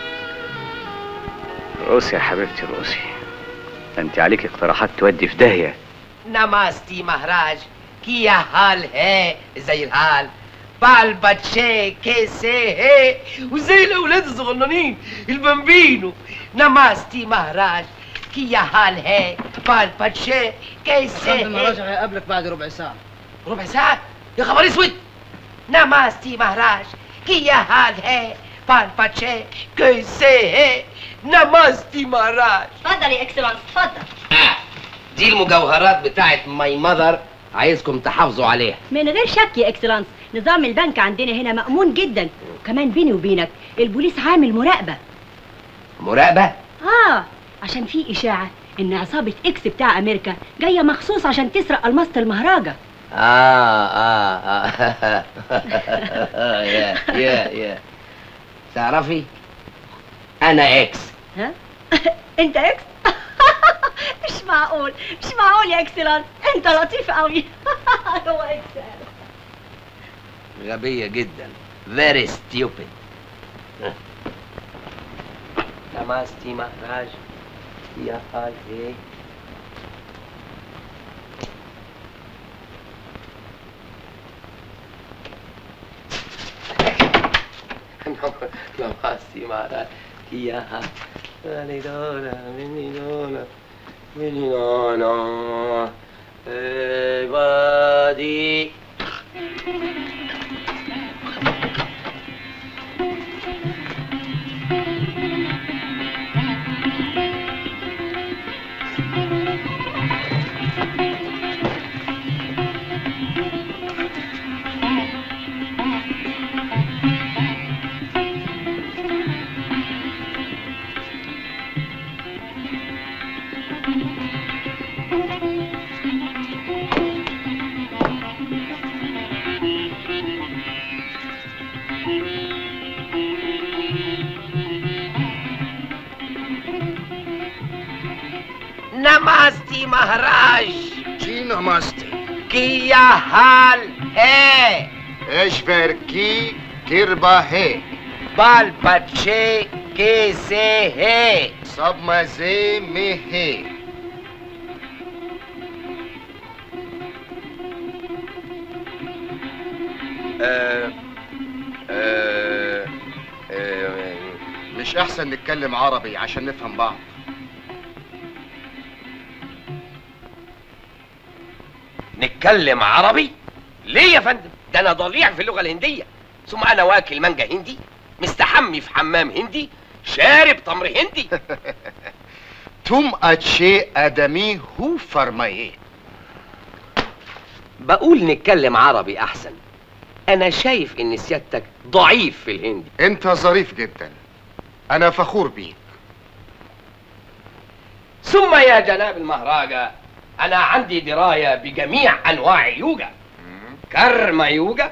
روسي يا حبيبتي روسي، انت عليك اقتراحات تودي في داهية. نماستي مهراج، كيا حال है زي الحال، بال باتشي كيسي है وزي الاولاد الصغننين البامبينو. نماستي مهراج، كيا حال है بال باتشي كيسي خالد المهراج هيقابلك بعد ربع ساعة. ربع ساعة؟ يا خبر اسود. نماستي مهراج، كيا حال है بال باتشي كيسي है نماستي مهراج. اتفضل يا اكسلانس اتفضل. دي المجوهرات بتاعت ماي ماذر، عايزكم تحافظوا عليها. من غير شك يا اكسلانس، نظام البنك عندنا هنا مأمون جدا، وكمان بيني وبينك البوليس عامل مراقبة. مراقبة؟ اه، عشان في إشاعة إن عصابة إكس بتاع أمريكا جاية مخصوص عشان تسرق ألماسة المهراجة. آه آه آه يا يا يا تعرفي أنا إكس. ها؟ أنت إكس؟ مش معقول، مش معقول يا إكسلانس، أنت لطيف قوي. هو إكس غبية جدا. very stupid. نماستي مهراج، يا حال إيه؟ نماستي مهراج، يا حال منيدونا منيدونا منيدونا بادي. नमस्ते महाराज। जी नमस्ते। क्या हाल है? ईश्वर की कृपा है। बाल बच्चे कैसे है? सब मजे में है। أه أه أه مش أحسن نتكلم عربي عشان نفهم بعض؟ نتكلم عربي؟ ليه يا فندم؟ ده انا ضليع في اللغه الهنديه، ثم انا واكل مانجا هندي، مستحمي في حمام هندي، شارب تمر هندي. तुम अच्छे आदमी हो फरमाइए। بقول نتكلم عربي احسن. انا شايف ان سيادتك ضعيف في الهندي. انت ظريف جدا، انا فخور بيك. ثم يا جناب المهراجة، أنا عندي دراية بجميع أنواع يوجا. كرما يوجا،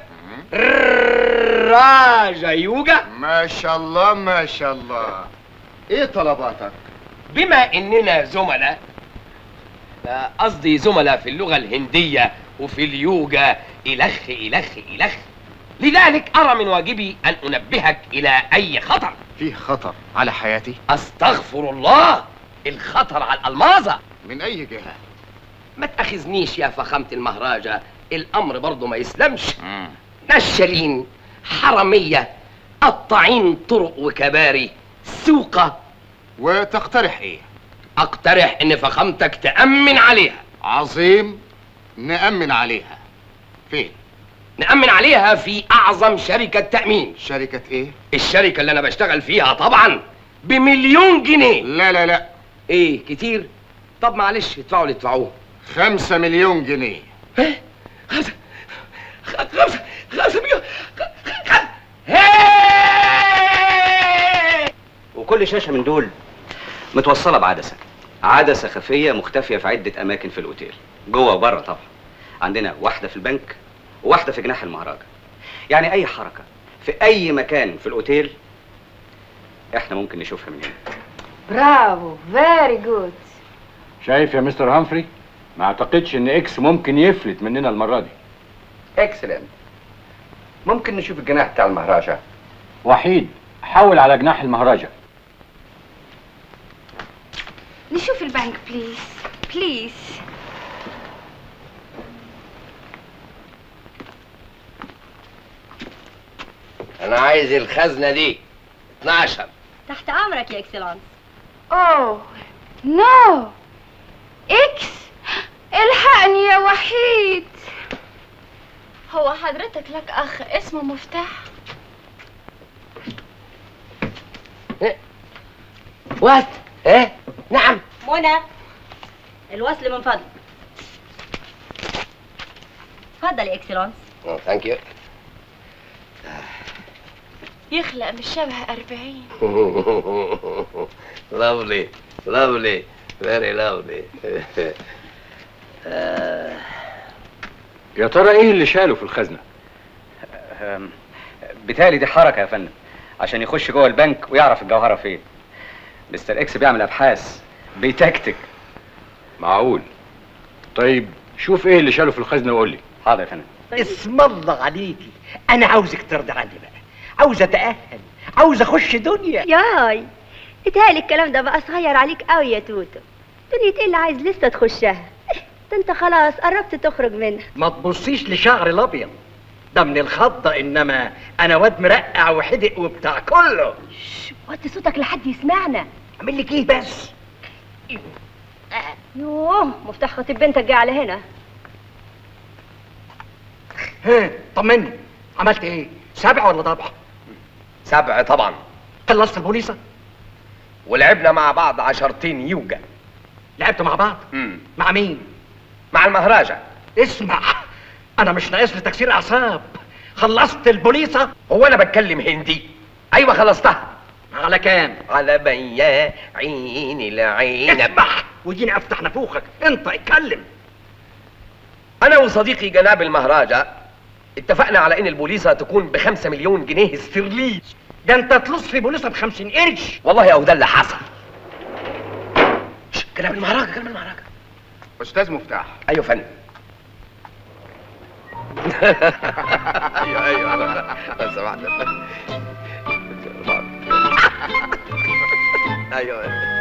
راجا يوجا. ما شاء الله ما شاء الله. إيه طلباتك؟ بما إننا زملاء، قصدي زملاء في اللغة الهندية وفي اليوجا إلخ إلخ إلخ، لذلك أرى من واجبي أن أنبهك إلى أي خطر. فيه خطر على حياتي؟ أستغفر الله، الخطر على الألماظة. من أي جهة؟ ما تأخذنيش يا فخامة المهراجة، الأمر برضه ما يسلمش. نشالين، حرامية، قطاعين طرق وكباري، سوقة. وتقترح إيه؟ أقترح إن فخامتك تأمن عليها. عظيم، نأمن عليها. فين؟ نأمن عليها في أعظم شركة تأمين. شركة إيه؟ الشركة اللي أنا بشتغل فيها طبعا بمليون جنيه. لا لا لا. إيه كتير؟ طب معلش ادفعوا اللي تدفعوه. خمسة مليون جنيه. إيه؟ خمسة خمسة خمسة مليون. وكل شاشة من دول متوصلة بعدسة، عدسة خفية مختفية في عدة أماكن في الأوتيل، جوه وبره طبعا. عندنا واحدة في البنك وواحدة في جناح المهرجة. يعني أي حركة في أي مكان في الأوتيل إحنا ممكن نشوفها من هنا. برافو، فيري جود. شايف يا مستر هامفري؟ ما اعتقدش ان اكس ممكن يفلت مننا المرة دي. اكسلنت. ممكن نشوف الجناح بتاع المهرجة؟ وحيد، حول على جناح المهرجة. نشوف البنك بليز بليز. أنا عايز الخزنة دي اتناشر. تحت امرك يا اكسلانس. اوه نو اكس، الحقني يا وحيد. هو حضرتك لك اخ اسمه مفتاح؟ وات؟ ايه؟ نعم. منى، الوصل من فضلك. اتفضل يا اكسلانس. ثانك يو. يخلق مش شبه أربعين. لافلي لافلي فيري لافلي. يا ترى ايه اللي شاله في الخزنة؟ بالتالي دي حركة يا فندم عشان يخش جوه البنك ويعرف الجوهرة فين. مستر اكس بيعمل ابحاث، بيتكتك. معقول. طيب شوف ايه اللي شاله في الخزنة وقول لي. حاضر يا فندم. اسم الله عليكي، انا عاوزك ترضى عني بقى، عاوز اتأهل، عاوز اخش دنيا. ياي اتهيألي الكلام ده بقى صغير عليك قوي يا توتو. دنيا ايه اللي عايز لسه تخشها؟ ده انت خلاص قربت تخرج منها. ما تبصيش لشعري الابيض ده من الخضه، انما انا واد مرقع وحدق وبتاع كله. وطي صوتك لحد يسمعنا. اعمل لك ايه بس؟ يوه، مفتاح خطيب بنتك جه على هنا. ها طمني، عملت ايه؟ سبع ولا ضبع؟ سبع طبعا. خلصت البوليصه؟ ولعبنا مع بعض عشرتين يوجا. لعبتوا مع بعض؟ امم مع مين؟ مع المهرجة. اسمع، انا مش ناقص لي تكسير اعصاب. خلصت البوليصه؟ هو انا بتكلم هندي؟ ايوه خلصتها. على كام؟ على بيا عين العين. اسمح وديني افتح نافوخك، انت اتكلم. انا وصديقي جناب المهرجة اتفقنا على ان البوليصة تكون بخمسة مليون جنيه استرليني. ده انت تلص في بوليصة بخمسين قرش. والله اهو ده اللي حصل. جناب المهرجة جناب المهرجة. استاذ مفتاح. ايوه فندم. ايوه ايوه لو سمحت. ايوه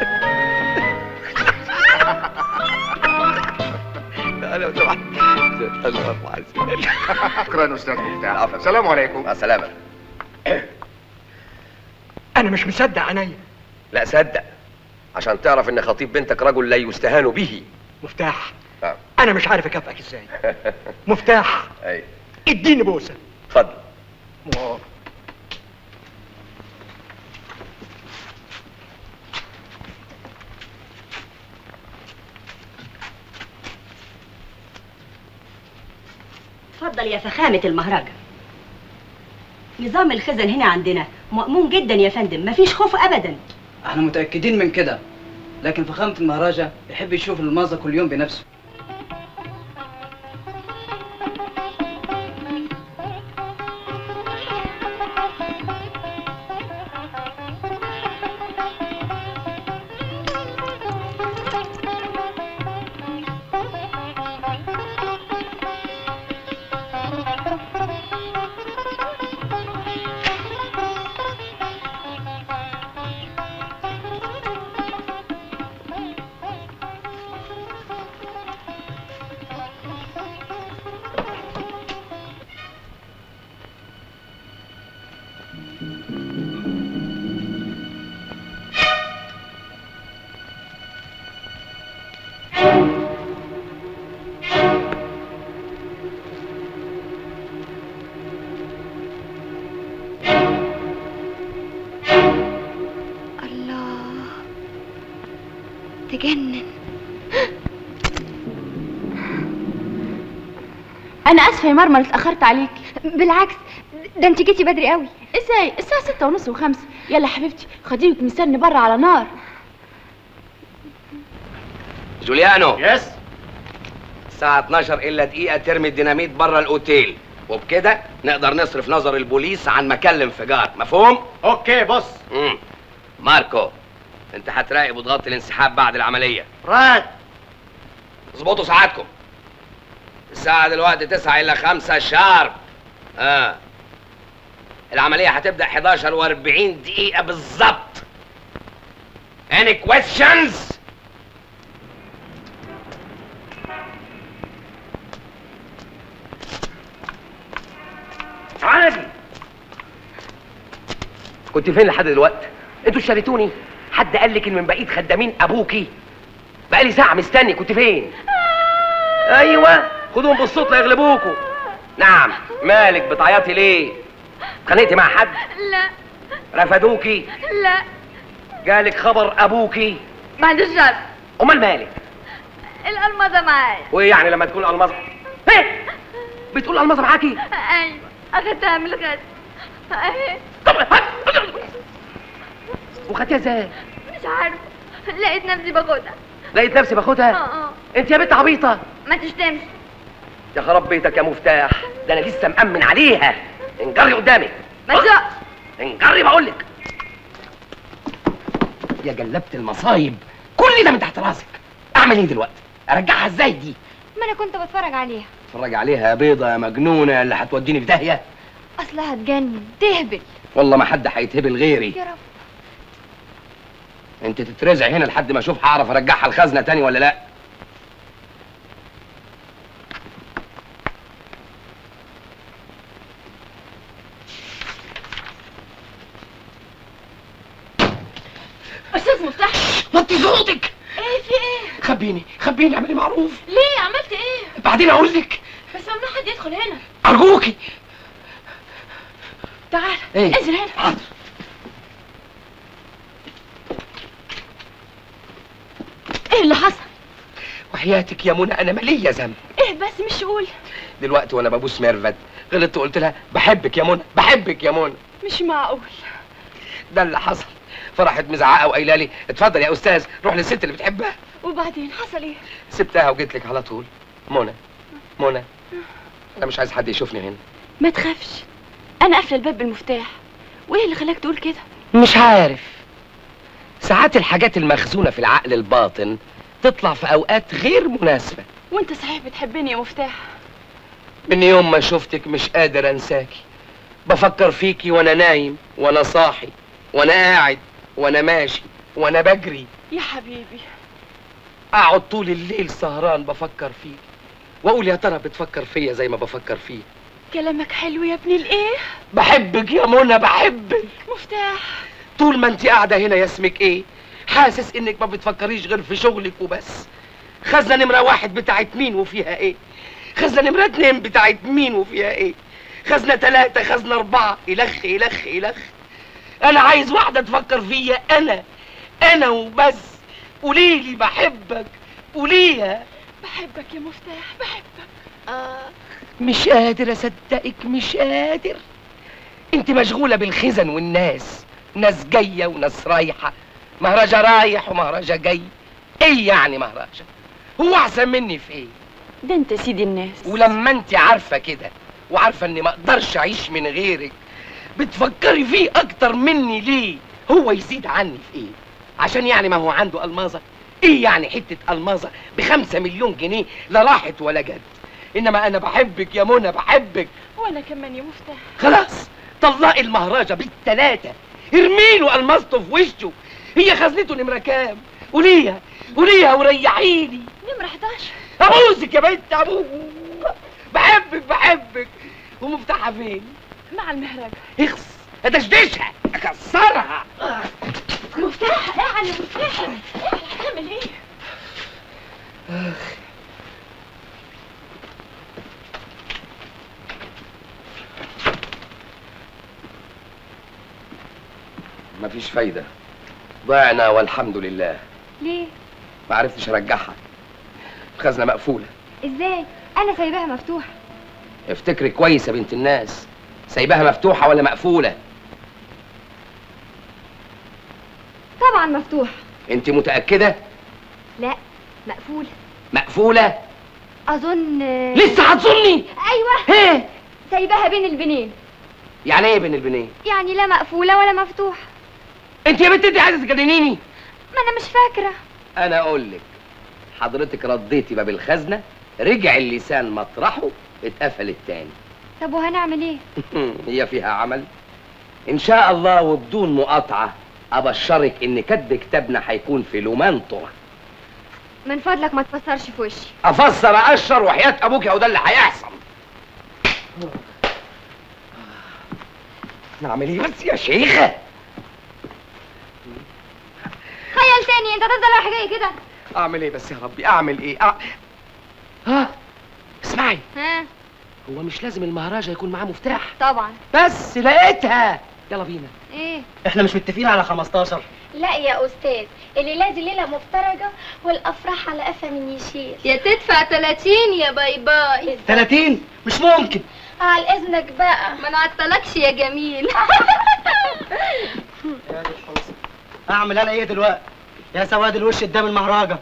لو سمحت. شكرا استاذ مفتاح. السلام عليكم. مع السلامة. انا مش مصدق عينيا. لا صدق، عشان تعرف ان خطيب بنتك رجل لا يستهان به. مفتاح، آه. انا مش عارف اكافئك ازاي. مفتاح، اي اديني بوسه. اتفضل. اتفضل يا فخامة المهرجة. نظام الخزن هنا عندنا مأمون جدا يا فندم، مفيش خوف ابدا. احنا متأكدين من كده، لكن فخامة المهرجة يحب يشوف الماظة كل يوم بنفسه. تجنن. انا اسفه يا مرمر اتاخرت عليك. بالعكس، ده انت جيتي بدري قوي. ازاي؟ الساعه ستة ونص وخمسة. يلا حبيبتي خديك مستني بره على نار. جوليانو. يس. الساعة اتناشر إلا دقيقة ترمي الديناميت بره الأوتيل، وبكده نقدر نصرف نظر البوليس عن مكان الانفجار، مفهوم؟ اوكي بص. امم ماركو، أنت هتراقب وتغطي الانسحاب بعد العملية. راد. اظبطوا ساعاتكم. الساعة دلوقتي تسعة إلا خمسة شارب. اه العملية هتبدأ حداشر وأربعين دقيقة بالظبط. Any questions؟ تعالي. كنت فين لحد دلوقتي؟ انتوا اشتريتوني؟ حد قال لك ان من بقية خدامين ابوكي؟ بقالي ساعة مستني، كنت فين؟ ايوه خدوهم بالصوت لا يغلبوكوا. نعم، مالك بتعيطي ليه؟ اتخانقتي مع حد؟ لا. رفدوكي؟ لا. جالك خبر ابوكي؟ بعد الشر. امال مالك؟ الألمظة معايا. وايه يعني لما تكون المظه؟ ايه؟ بتقول المظه معاكي؟ ايوه اخدتها من الغد. اهي. وخدتيها ازاي؟ مش عارفه، لقيت نفسي باخدها. لقيت نفسي باخدها؟ اه اه. انت يا بنت عبيطه. ما تشتمش. يا خراب بيتك يا مفتاح، ده انا لسه مأمن عليها. انجري قدامي. ما تزقش. انجري بقول لك. يا جلبت المصايب، كل ده من تحت راسك. اعمل ايه دلوقتي؟ ارجعها ازاي دي؟ ما انا كنت بتفرج عليها. اتفرج عليها يا بيضه يا مجنونه اللي هتوديني في داهيه. اصلها تجنن تهبل. والله ما حد هيتهبل غيري. يا رب. انت تترزع هنا لحد ما اشوف هعرف ارجعها الخزنه تاني ولا لا. استاذ مفتاح. وطي صوتك. ايه في ايه؟ خبيني خبيني اعملي معروف. ليه عملت ايه؟ بعدين اقول لك. بس ممنوع حد يدخل هنا. ارجوكي. تعال ايه؟ انزل هنا. حاضر. ايه اللي حصل؟ وحياتك يا منى انا مالية ذنب. ايه بس مش قول. دلوقتي وانا ببوس ميرفت غلطت وقلت لها بحبك يا منى بحبك يا منى. مش معقول. ده اللي حصل. فرحت مزعقه وقايله لي اتفضل يا استاذ روح للست اللي بتحبها. وبعدين حصل ايه؟ سبتها وجيت لك على طول. منى منى انا مش عايز حد يشوفني هنا. ما تخافش، انا قافله الباب بالمفتاح. وايه اللي خلاك تقول كده؟ مش عارف، ساعات الحاجات المخزونه في العقل الباطن تطلع في اوقات غير مناسبه. وانت صحيح بتحبني يا مفتاح. من يوم ما شفتك مش قادر انساكي. بفكر فيكي وانا نايم وانا صاحي وانا قاعد وانا ماشي وانا بجري. يا حبيبي اقعد طول الليل سهران بفكر فيك واقول يا ترى بتفكر فيا زي ما بفكر فيه. كلامك حلو يا ابني الايه؟ بحبك يا منى بحبك. مفتاح طول ما انت قاعده هنا يا اسمك ايه؟ حاسس انك ما بتفكريش غير في شغلك وبس. خزنه نمره واحد بتاعت مين وفيها ايه؟ خزنه نمره اتنين بتاعت مين وفيها ايه؟ خزنه تلاته خزنه اربعه الخ الخ الخ. انا عايز واحده تفكر فيا انا انا وبس. قوليلي بحبك قوليها. بحبك يا مفتاح بحبك. اه مش قادر اصدقك مش قادر. انت مشغوله بالخزن والناس، ناس جايه وناس رايحه، مهرجة رايح ومهرجة جاي. ايه يعني مهرجة؟ هو احسن مني في ايه؟ ده انت سيدي الناس. ولما انت عارفه كده وعارفه اني ما اقدرش اعيش من غيرك بتفكري فيه اكتر مني ليه؟ هو يزيد عني في ايه؟ عشان يعني ما هو عنده الماظه؟ ايه يعني حته الماظه بخمسة مليون جنيه لا راحت ولا جت؟ انما انا بحبك يا منى بحبك. وانا كمان يا مفتاح. خلاص طلقي المهرجة بالتلاتة، ارميله الماظته في وشه. هي خزنته نمرة كام؟ قوليها قوليها وريحيني. نمرة حداشر. ابوسك يا بنت ابوك. بحبك بحبك. ومفتاحها فين؟ مع المهرجة. اخس ادشدشها اكسرها. مفتاح اعلى مفتاح. هتعمل ايه؟ اخ مفيش فايدة، ضعنا والحمد لله. ليه؟ ما عرفتش ارجعها. الخزنه مقفوله. ازاي؟ انا سايباها مفتوحه. افتكري كويس يا بنت الناس، سايباها مفتوحه ولا مقفوله؟ طبعا مفتوحه. انت متاكده؟ لا، مقفوله. مقفوله؟ اظن لسه هتظني؟ ايوه. ايه؟ سايباها بين البنين. يعني ايه بين البنين؟ يعني لا مقفوله ولا مفتوحه. انت يا بنت انت عايزه تجننيني؟ ما انا مش فاكره. انا اقول لك، حضرتك رديتي باب الخزنه، رجع اللسان مطرحه، اتقفل التاني. طب وهنعمل ايه؟ هي فيها عمل؟ ان شاء الله وبدون مقاطعه ابشرك ان كتب كتابنا هيكون في لومان طرة. من فضلك ما تفسرش في وشي. افسر اقشر وحياه ابوك اهو ده اللي هيحصل. نعمل ايه بس يا شيخه؟ خيل تاني، انت هتفضل رايح جاي كده. اعمل ايه بس يا ربي؟ اعمل ايه؟ أع... ها اسمعي، ها؟ هو مش لازم المهراجة يكون معاه مفتاح؟ طبعا. بس لقيتها. يلا بينا. ايه؟ احنا مش متفقين على خمستاشر؟ لا يا استاذ، الليله دي ليله مفترجه والافراح على قفا من يشيل. يا تدفع تلاتين يا باي باي. تلاتين؟ مش ممكن. على اذنك بقى. ما نعطلكش يا جميل. اعمل انا ايه دلوقتي؟ يا سواد الوش قدام المهراجة.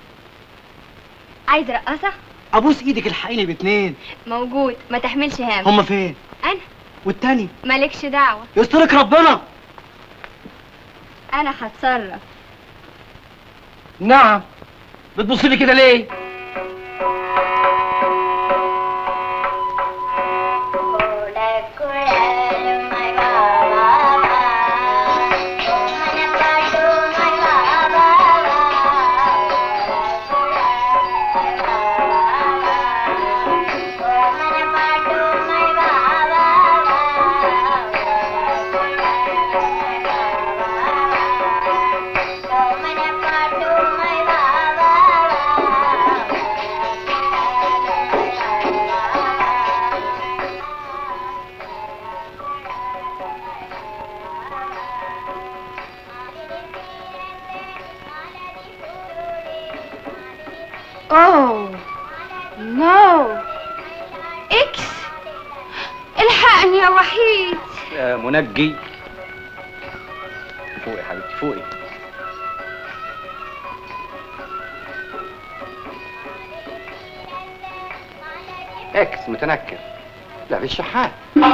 عايز رقاصه؟ ابوس ايدك الحقيني باتنين. موجود، ما تحملش هام. هما فين؟ انا. والتاني؟ مالكش دعوه. يسترك ربنا. انا هتصرف. نعم. بتبص لي كده ليه؟ اوه نو اكس، الحقني يا وحيد. يا منجي فوقي يا حبيبتي فوقي. اكس متنكر. لا بالشحات.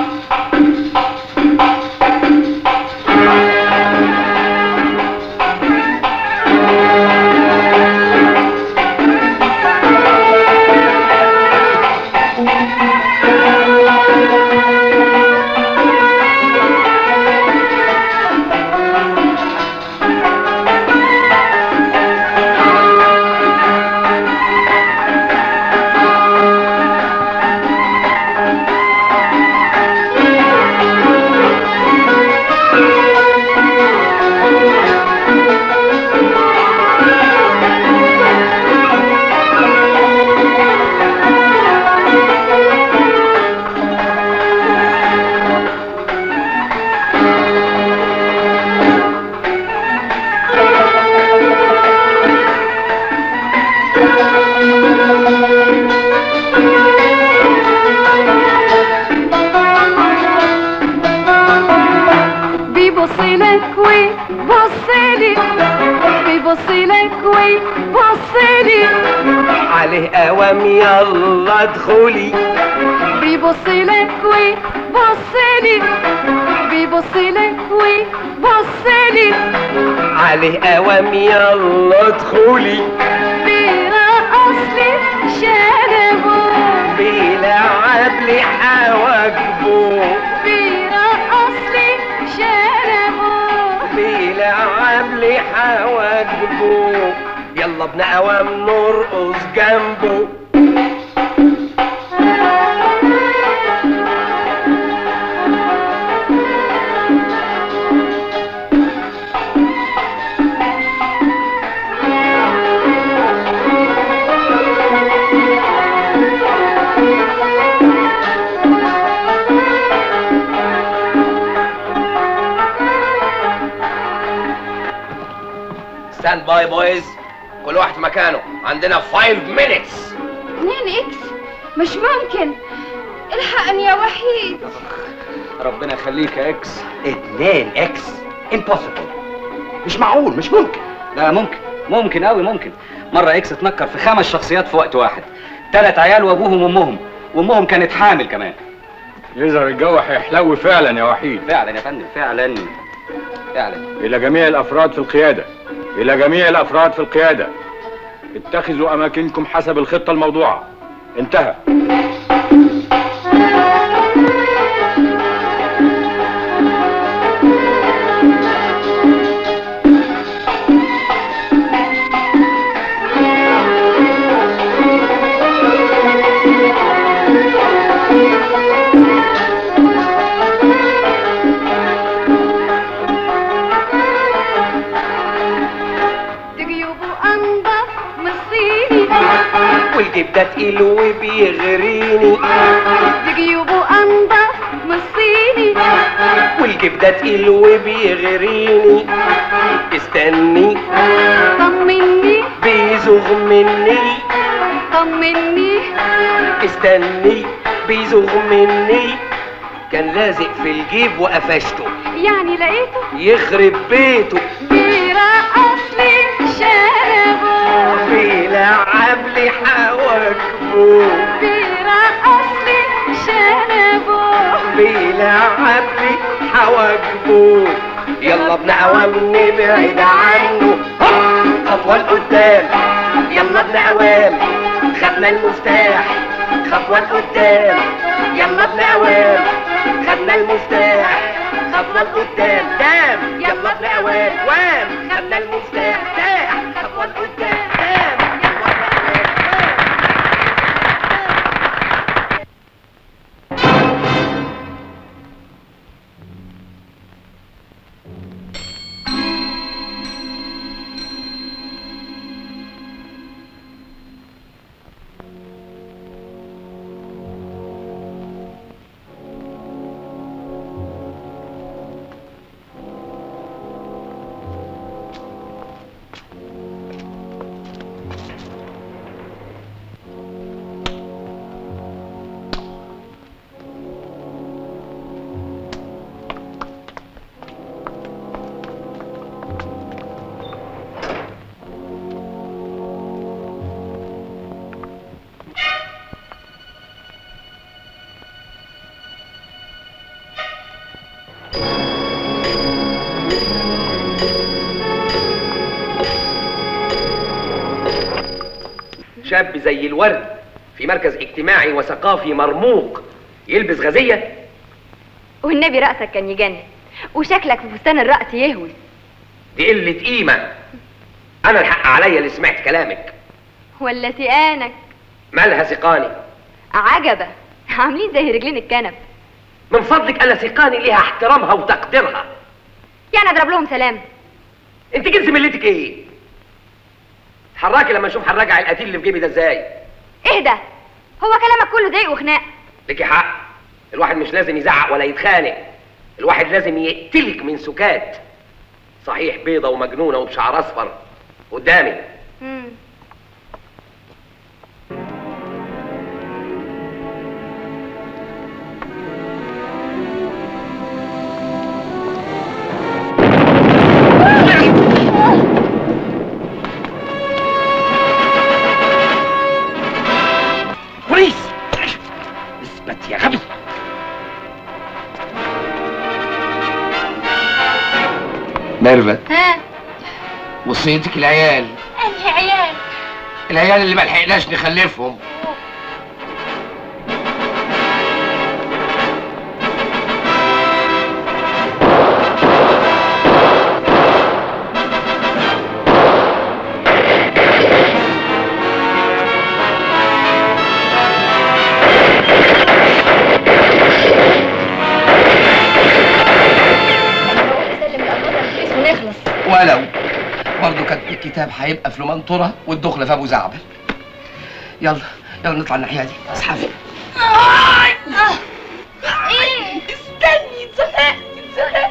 بيبصلك ويبصلي، بيبصلك ويبصلي، عليه قوام يلا ادخلي. بيبصلك ويبصلي، بيبصلك ويبصلي، عليه قوام يلا ادخلي. بيرقص لي شنبه، بيلعب لي حواجبه، بيرقص لي شنبه، بيلعب لي حواجبه. يلا ابن قوام نرقص جنبه. Stand by boys. كل واحد مكانه، عندنا خمس minutes. اتنين اكس مش ممكن. الحقني يا وحيد. ربنا يخليك يا اكس. اتنين اكس امبوسيبل، مش معقول، مش ممكن. لا ممكن، ممكن قوي ممكن. مره اكس اتنكر في خمس شخصيات في وقت واحد، ثلاث عيال وابوهم وامهم، وامهم كانت حامل كمان. يظهر الجو هيحلو فعلا يا وحيد. فعلا يا فندم، فعلا فعلا. الى جميع الافراد في القياده، الى جميع الافراد في القياده، اتخذوا اماكنكم حسب الخطه الموضوعه. انتهى. والجيب ده تقيل وبيغريني، دي جيوبه انضف من الصيني، والجيب ده تقيل وبيغريني. استني طمني بيزوغ مني، طمني استني بيزوغ مني. كان لازق في الجيب وقفشته، يعني لقيته يخرب بيته. بيرقص لي شنبه، بيلعب لي حواجبه، بيرقص لي شنبه، بيلعب لي حواجبه. يلا ابن عوام نبعد عنه، خطوة لقدام. يلا ابن عوام خدنا المفتاح، خطوة لقدام. يلا ابن عوام خدنا المفتاح، خطوة لقدام. دام يلا ابن عوام، وام خدنا المفتاح. تاح خطوة لقدام. دام يلا ابن عوام. شاب زي الورد في مركز اجتماعي وثقافي مرموق يلبس غازية؟ والنبي رأسك كان يجنن، وشكلك في فستان الرقص يهوي. دي قلة قيمة. أنا الحق عليا اللي سمعت كلامك. ولا سيقانك؟ مالها سيقاني؟ عجبة، عاملين زي رجلين الكنب. من فضلك أنا سيقاني ليها احترامها وتقديرها. يعني أضرب لهم سلام؟ أنت جنس ملتك إيه؟ حراكي لما اشوف هنراجع القتيل اللي في جيبي ده ازاي؟ اهدى، هو كلامك كله ضايق وخناق. ليكي حق، الواحد مش لازم يزعق ولا يتخانق، الواحد لازم يقتلك من سكات. صحيح بيضة ومجنونة وبشعر اصفر قدامي. امم بوليس! اثبت يا غبي. ميرفت، ها وصيتك العيال، انهي عيال؟ العيال اللي ما لحقناش نخلفهم. ولو برضه كان الكتاب هيبقى في المنطورة والدخل في ابو زعبل. يلا يلا نطلع الناحية دي. اسحفي. ايه؟ استني، اتزهقت اتزهقت.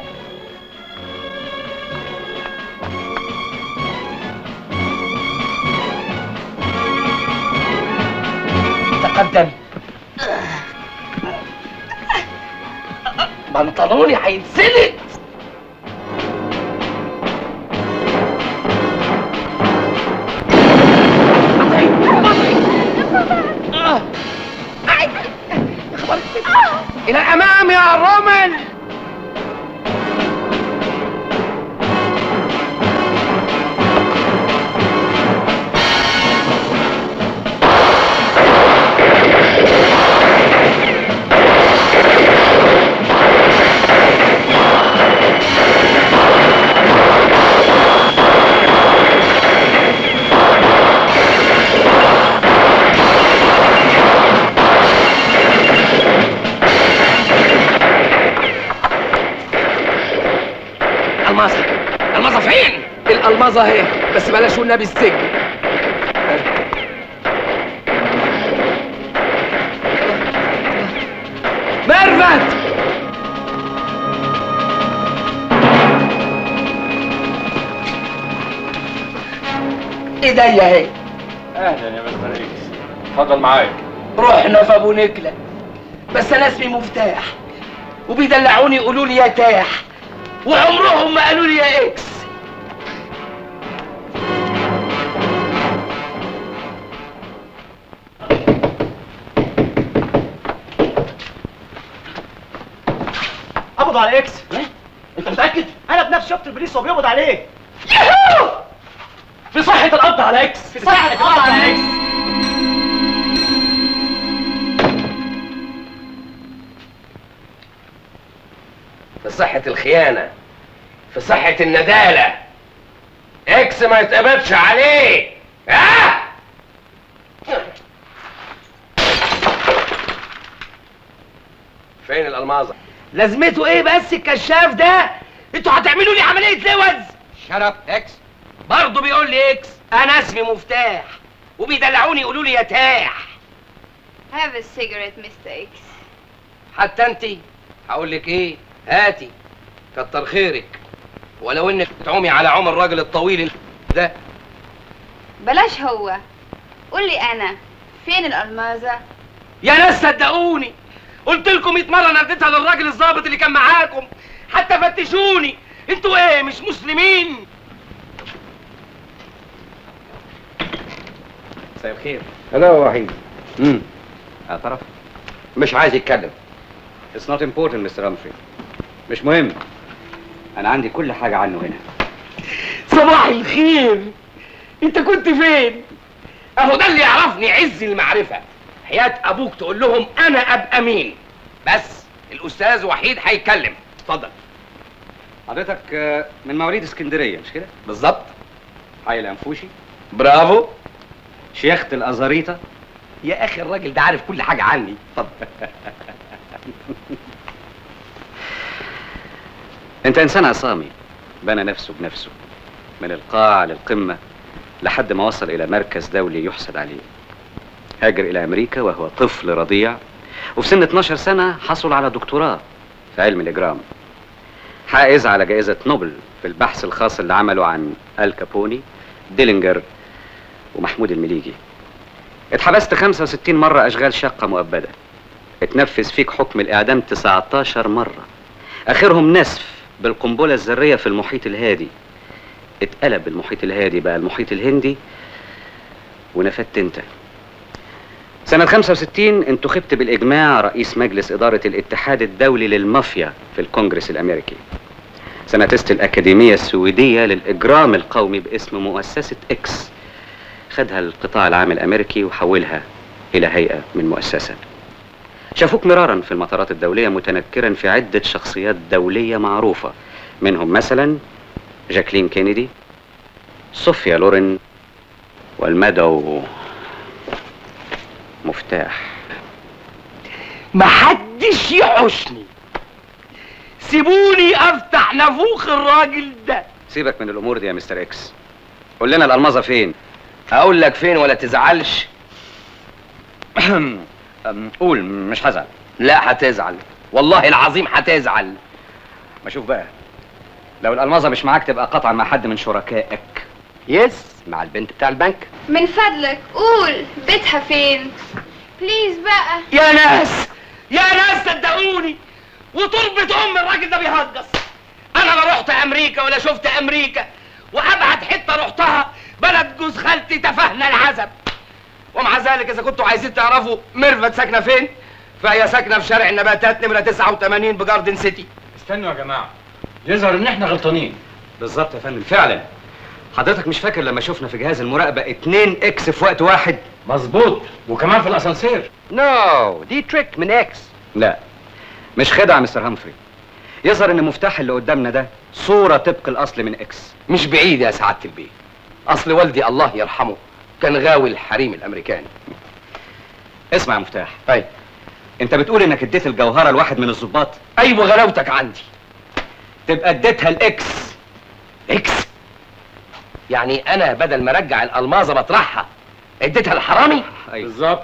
قدامي. بنطلوني هيتسلق. إلى الأمام يا رومل. المظة المظة فين؟ الألمظة اهي، بس بلاش والنبي السجن. ميرفت ايديا اهي. اهلا يا مستر اكس، اتفضل معايا. رحنا في ابو نكله، بس انا اسمي مفتاح وبيدلعوني يقولوا لي يا تاح، وعمرهم ما قالوا لي يا اكس. قبضوا على اكس. انت متاكد؟ انا بنفسي شفت البوليس وهو بيقبض عليه. في صحة القبض على اكس. في صحة القبض على اكس. في صحة الخيانة، في صحة الندالة، اكس ما يتقبضش عليه. ها؟ فين الألماظة؟ لازمته ايه بس الكشاف ده؟ انتوا هتعملوا لي عملية لوز؟ شرف اكس. برضه بيقول لي اكس. انا اسمي مفتاح وبيدلعوني يقولوا لي يا تاح. Have a cigarette, مستر إكس. حتى انت هقول لك ايه؟ هاتي، كتر خيرك، ولو انك بتعومي على عمر الراجل الطويل ده. بلاش هو، قول لي أنا فين الألمازة؟ يا ناس صدقوني، قلت لكم مية مرة انا اديتها للراجل الظابط اللي كان معاكم، حتى فتشوني. انتوا ايه مش مسلمين؟ مساء الخير. هلا وحيد. امم اعترف؟ مش عايز يتكلم. It's not important مستر همفري. مش مهم. أنا عندي كل حاجة عنه هنا. صباح الخير. انت كنت فين؟ اهو ده اللي يعرفني عز المعرفة. حياة ابوك تقول لهم انا ابقى مين. بس الاستاذ وحيد هيتكلم. اتفضل. حضرتك من مواليد اسكندرية مش كده؟ بالظبط. حي الأنفوشي. برافو. شيخة الأزاريطة. يا اخي الراجل ده عارف كل حاجة عني. اتفضل. انت انسان عصامي، بنى نفسه بنفسه من القاع للقمة لحد ما وصل الى مركز دولي يحسد عليه. هاجر الى امريكا وهو طفل رضيع، وفي سن اتناشر سنة حصل على دكتوراه في علم الاجرام. حائز على جائزة نوبل في البحث الخاص اللي عمله عن آل كابوني، ديلينجر ومحمود المليجي. اتحبست خمسة وستين مرة اشغال شاقة مؤبدة. اتنفذ فيك حكم الاعدام تسعتاشر مرة، اخرهم نسف بالقنبلة الذرية في المحيط الهادي. اتقلب المحيط الهادي بقى المحيط الهندي ونفدت انت. سنة خمسة وستين انتخبت بالاجماع رئيس مجلس ادارة الاتحاد الدولي للمافيا في الكونجرس الامريكي. سنتست الاكاديمية السويدية للاجرام القومي باسم مؤسسة اكس، خدها القطاع العام الامريكي وحولها الى هيئة من مؤسسة. شافوك مرارا في المطارات الدولية متنكرا في عدة شخصيات دولية معروفة، منهم مثلا جاكلين كينيدي، صوفيا لورين، والمدعو مفتاح. محدش يحوشني، سيبوني افتح نافوخ الراجل ده. سيبك من الامور دي يا مستر اكس، قول لنا الالمازة فين؟ اقول لك فين ولا تزعلش؟ قول مش هزعل. لا هتزعل، والله العظيم هتزعل. ما شوف بقى، لو الالمازة مش معاك تبقى قطعا مع حد من شركائك. يس، مع البنت بتاع البنك. من فضلك قول بيتها فين؟ بليز بقى. يا ناس يا ناس صدقوني وطلبة ام الراجل ده بيهجص. انا لا رحت امريكا ولا شفت امريكا، وابعد حته رحتها بلد جوز خالتي تفهنا العزب. ومع ذلك اذا كنتوا عايزين تعرفوا ميرفت ساكنه فين، فهي ساكنه في شارع النباتات نمره تسعة وثمانين بجاردن سيتي. استنوا يا جماعه، يظهر ان احنا غلطانين. بالظبط يا فندم، فعلا. حضرتك مش فاكر لما شفنا في جهاز المراقبه اتنين اكس في وقت واحد؟ مظبوط، وكمان في الاسانسير. نو no. دي تريك من اكس. لا مش خدعه يا مستر همفري. يظهر ان المفتاح اللي قدامنا ده صوره طبق الاصل من اكس. مش بعيد يا سعاده البيه، اصل والدي الله يرحمه كان غاوي الحريم الامريكاني. اسمع يا مفتاح. اي انت بتقول انك اديت الجوهره لواحد من الضباط؟ ايوه غلاوتك عندي. تبقى اديتها الاكس. اكس؟ يعني انا بدل ما ارجع الالماظه مطرحها اديتها للحرامي؟ ايوه بالظبط.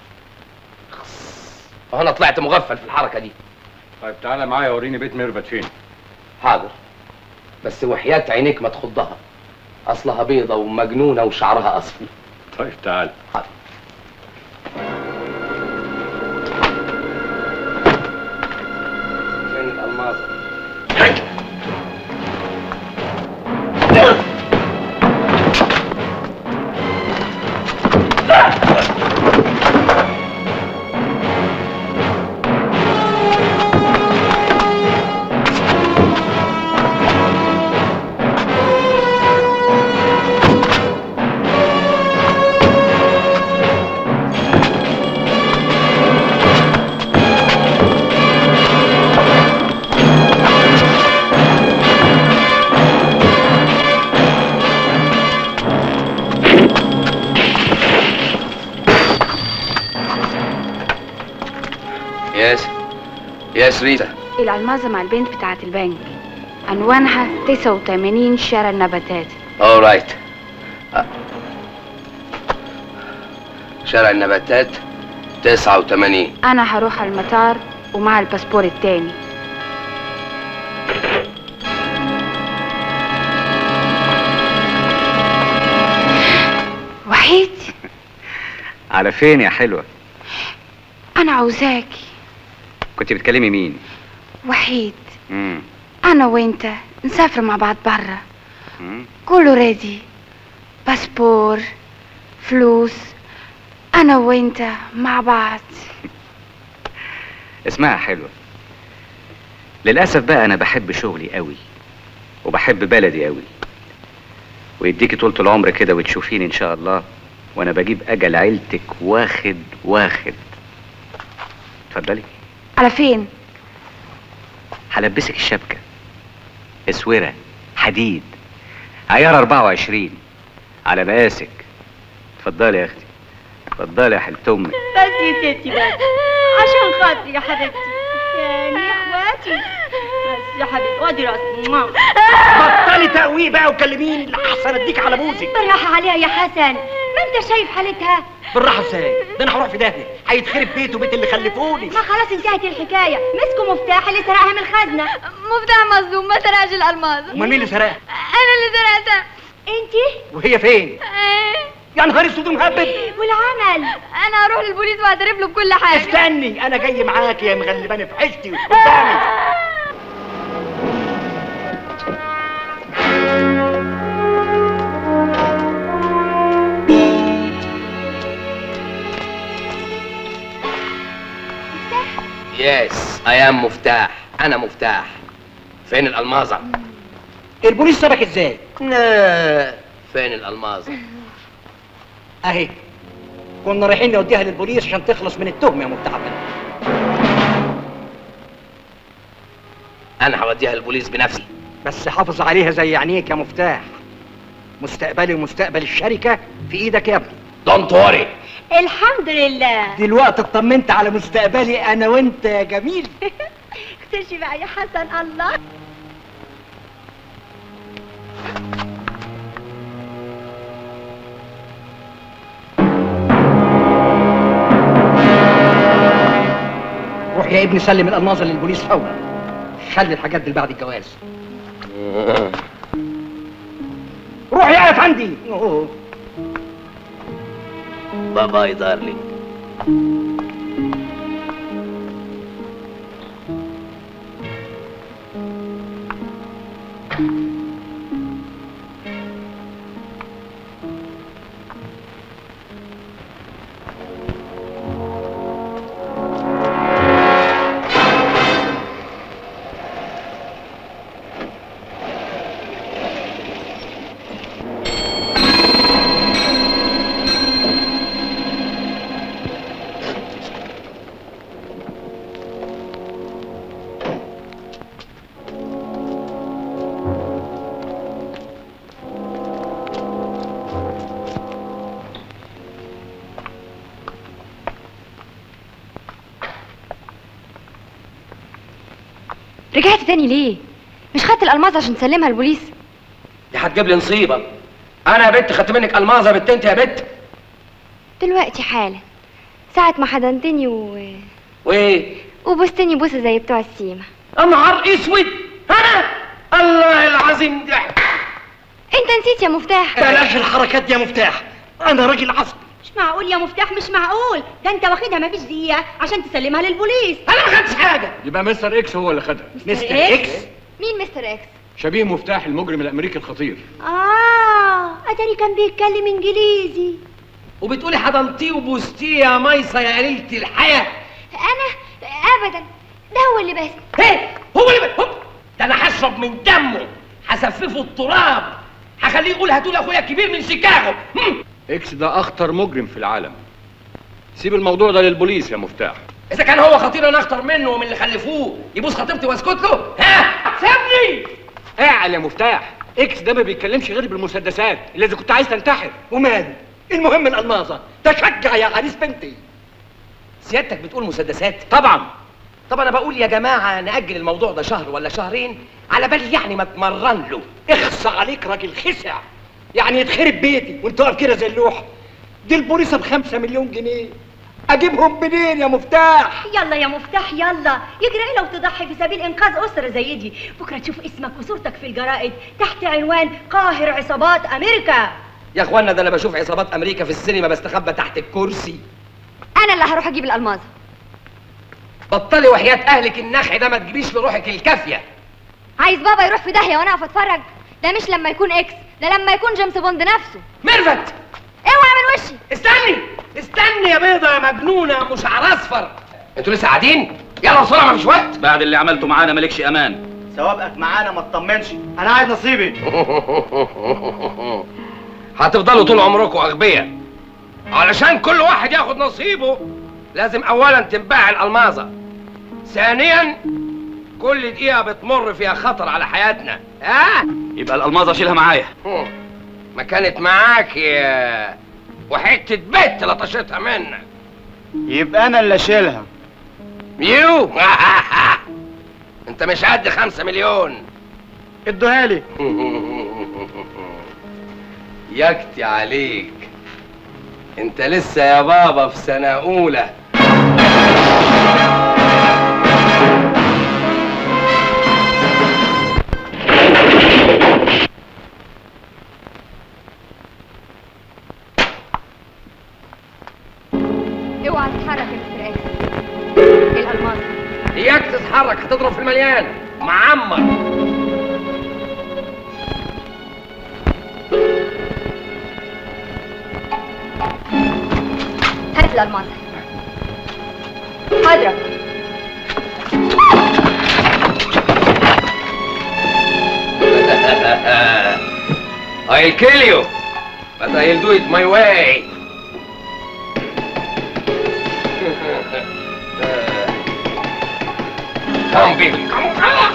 انا طلعت مغفل في الحركه دي. طيب تعالى معايا وريني بيت ميرفت فين. حاضر، بس وحياة عينيك ما تخضها، اصلها بيضه ومجنونه وشعرها اصفر. طيب تعال. حاضر. فين الالماظه؟ يس يس ريتا. الألماظة مع البنت بتاعت البنك، عنوانها تسعة وثمانين شارع النباتات. All right. شارع النباتات تسعة وثمانين. أنا هروح على المطار ومع الباسبور التاني. وحيد. على فين يا حلوه؟ أنا عاوزاكي. كنت بتكلمي مين؟ وحيد. امم أنا وأنت نسافر مع بعض برا. كله ريدي، باسبور، فلوس، أنا وأنت مع بعض. اسمها حلوة. للأسف بقى أنا بحب شغلي قوي وبحب بلدي قوي، ويديكي طولة العمر كده وتشوفيني إن شاء الله وأنا بجيب أجل عيلتك واخد واخد. اتفضلي. على فين؟ هلبسك الشبكة، اسورة حديد، عيار أربعة وعشرين على مقاسك. اتفضلي يا اختي، اتفضلي يا حلة امك. بس يا ستي بس عشان خاطري يا حبيبتي، يعني يا اخواتي بس يا حبيبتي وادي راسي. بطلي تقويه بقى وكلميني اللي احسن اديك على بوزك. بالراحه عليها يا حسن، ما انت شايف حالتها. بالراحه ازاي؟ ده انا هروح في داهيه، هيتخرب بيته وبيت اللي خلفوني. ما خلاص انتهت الحكايه، مسكوا مفتاح اللي سرقها من الخزنه. مفتاح مظلوم ما سرقش الالماظه. امال مين اللي سرقها؟ انا اللي سرقتها. انتي؟ وهي فين؟ يا نهار اسود مهبب. والعمل؟ انا هروح للبوليس واعترف له بكل حاجه. استني انا جاي معاكي يا مغلباني في عشتي قدامي. يس اي ام مفتاح، انا مفتاح. فين الالماظه؟ البوليس سابك ازاي؟ لا فين الالماظه؟ اهي كنا رايحين نوديها للبوليس عشان تخلص من التهمه يا مفتاح. انا هوديها للبوليس بنفسي. بس حافظ عليها زي عينيك يا مفتاح. مستقبلي ومستقبل الشركه في ايدك يا ابني. دونت وري. الحمد لله دلوقتي اطمنت على مستقبلي انا وانت يا جميل. اختشي بقى يا حسن. الله روح يا ابني سلم الالماظه للبوليس فورا. خلي الحاجات دي بعد الجواز. روح يا افندي. باي باي دارلينج. رجعت تاني ليه؟ مش خدت الالماظه عشان تسلمها البوليس؟ دي هتجيب لي نصيبه. انا يا بت خدت منك الماظه يا بت انت يا بت؟ دلوقتي حالا، ساعة ما حضنتني و... وايه؟ وبوستني بوسه زي بتوع السيما. يا نهار اسود! انا؟ الله العظيم ده! انت نسيت يا مفتاح. بلاش الحركات دي يا مفتاح، انا راجل عصبي. مش معقول يا مفتاح، مش معقول، ده انت واخدها مفيش دقيقة عشان تسلمها للبوليس. انا ما خدتش حاجة. يبقى مستر اكس هو اللي خدها. مستر اكس؟ مين مستر اكس؟ شبيه مفتاح المجرم الامريكي الخطير. اه اتاري كان بيتكلم انجليزي. وبتقولي حضنتيه وبوستيه يا ميصه يا قليلة الحياة. انا ابدا، ده هو اللي بس. ايه؟ هو اللي بس؟ ده انا هشرب من دمه، هسففه التراب، هخليه يقول هاتوا لي اخويا الكبير من شيكاغو. اكس ده اخطر مجرم في العالم. سيب الموضوع ده للبوليس يا مفتاح. اذا كان هو خطير انا اخطر منه ومن اللي خلفوه يبوس خطيبتي واسكت له؟ ها؟ سيبني! اعلى يا مفتاح، اكس ده ما بيتكلمش غير بالمسدسات اللي اذا كنت عايز تنتحر. وماله؟ المهم الالماظه، تشجع يا عريس بنتي. سيادتك بتقول مسدسات؟ طبعا. طب انا بقول يا جماعه ناجل الموضوع ده شهر ولا شهرين على بالي يعني ما اتمرن له. اخص عليك راجل خسع، يعني يتخرب بيتي وانت واقف كده زي اللوحه. دي البوليصه بخمسة مليون جنيه، اجيبهم منين يا مفتاح؟ يلا يا مفتاح يلا، يجري ايه لو تضحي في سبيل انقاذ اسره زي دي؟ بكره تشوف اسمك وصورتك في الجرائد تحت عنوان قاهر عصابات امريكا. يا اخوانا ده انا بشوف عصابات امريكا في السينما بستخبى تحت الكرسي. انا اللي هروح اجيب الالماظه. بطلي وحياة اهلك النخع ده، ما تجيبيش لروحك الكافيه. عايز بابا يروح في داهيه وانا اقف اتفرج؟ ده مش لما يكون اكس، ده لما يكون جيمس بوند نفسه. ميرفت اوعى من وشي. استني استني يا بيضه يا مجنونه مش شعر اصفر. انتوا لسه قاعدين؟ يلا بسرعه مفيش وقت. بعد اللي عملته معانا مالكش امان. سوابقك معانا ما تطمنش، انا عايز نصيبي. هتفضلوا طول عمركم اغبياء. علشان كل واحد ياخد نصيبه لازم اولا تنباع الالماظه، ثانيا كل دقيقه بتمر فيها خطر على حياتنا. ها؟ يبقى الالماظه اشيلها معايا. ما كانت معاك يا وحته بت لطشتها منك. يبقى انا اللي اشيلها. يو انت مش قد خمسة مليون. ادوها لي. يكتي عليك، انت لسه يا بابا في سنه اولى. اوعى تتحرك يا مستر اكس. الالماظه اياك تتحرك هتضرب في المليان معمر. هات الالماظه. هضرب. I'll kill you, but I'll do it my way. Come, baby, come, come.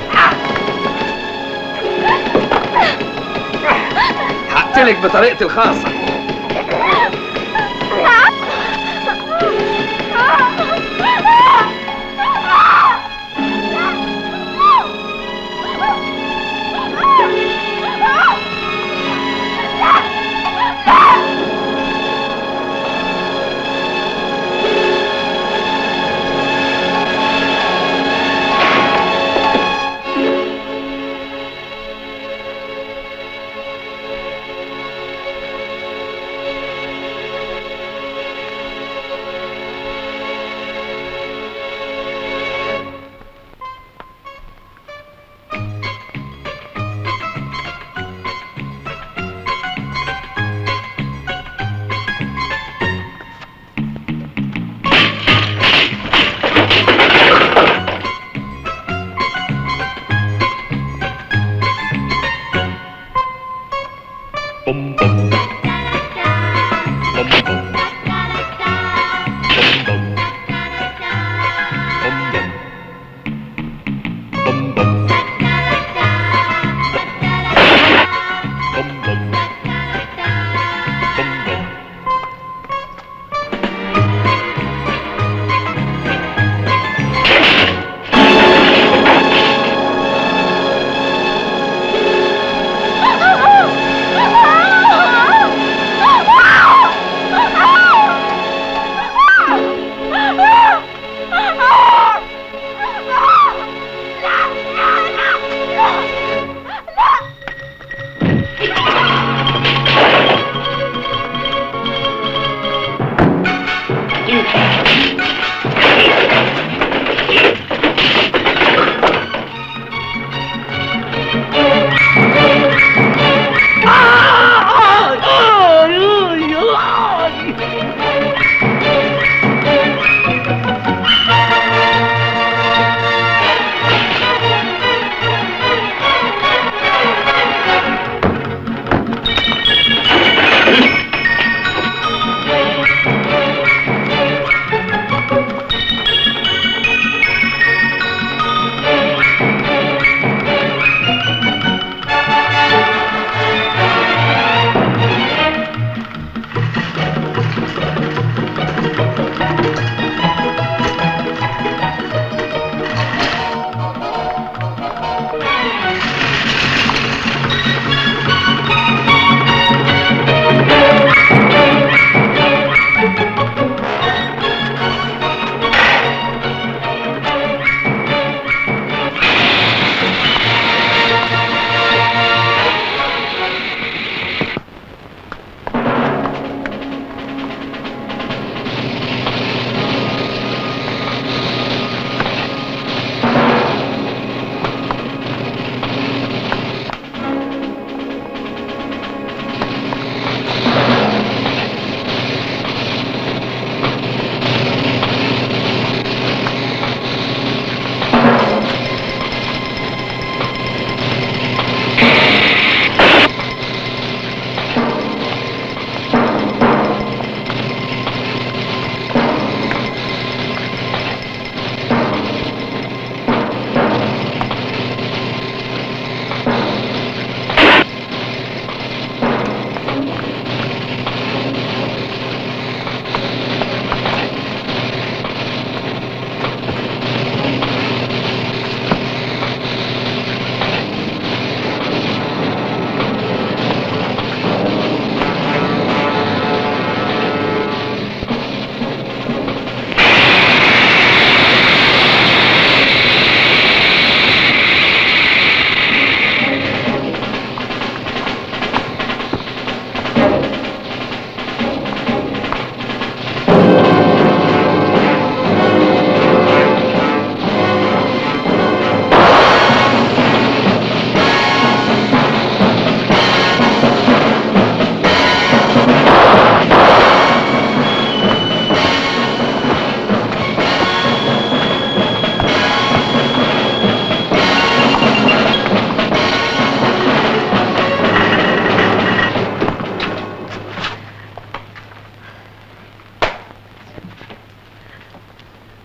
هقتلك بطريقتي الخاصة.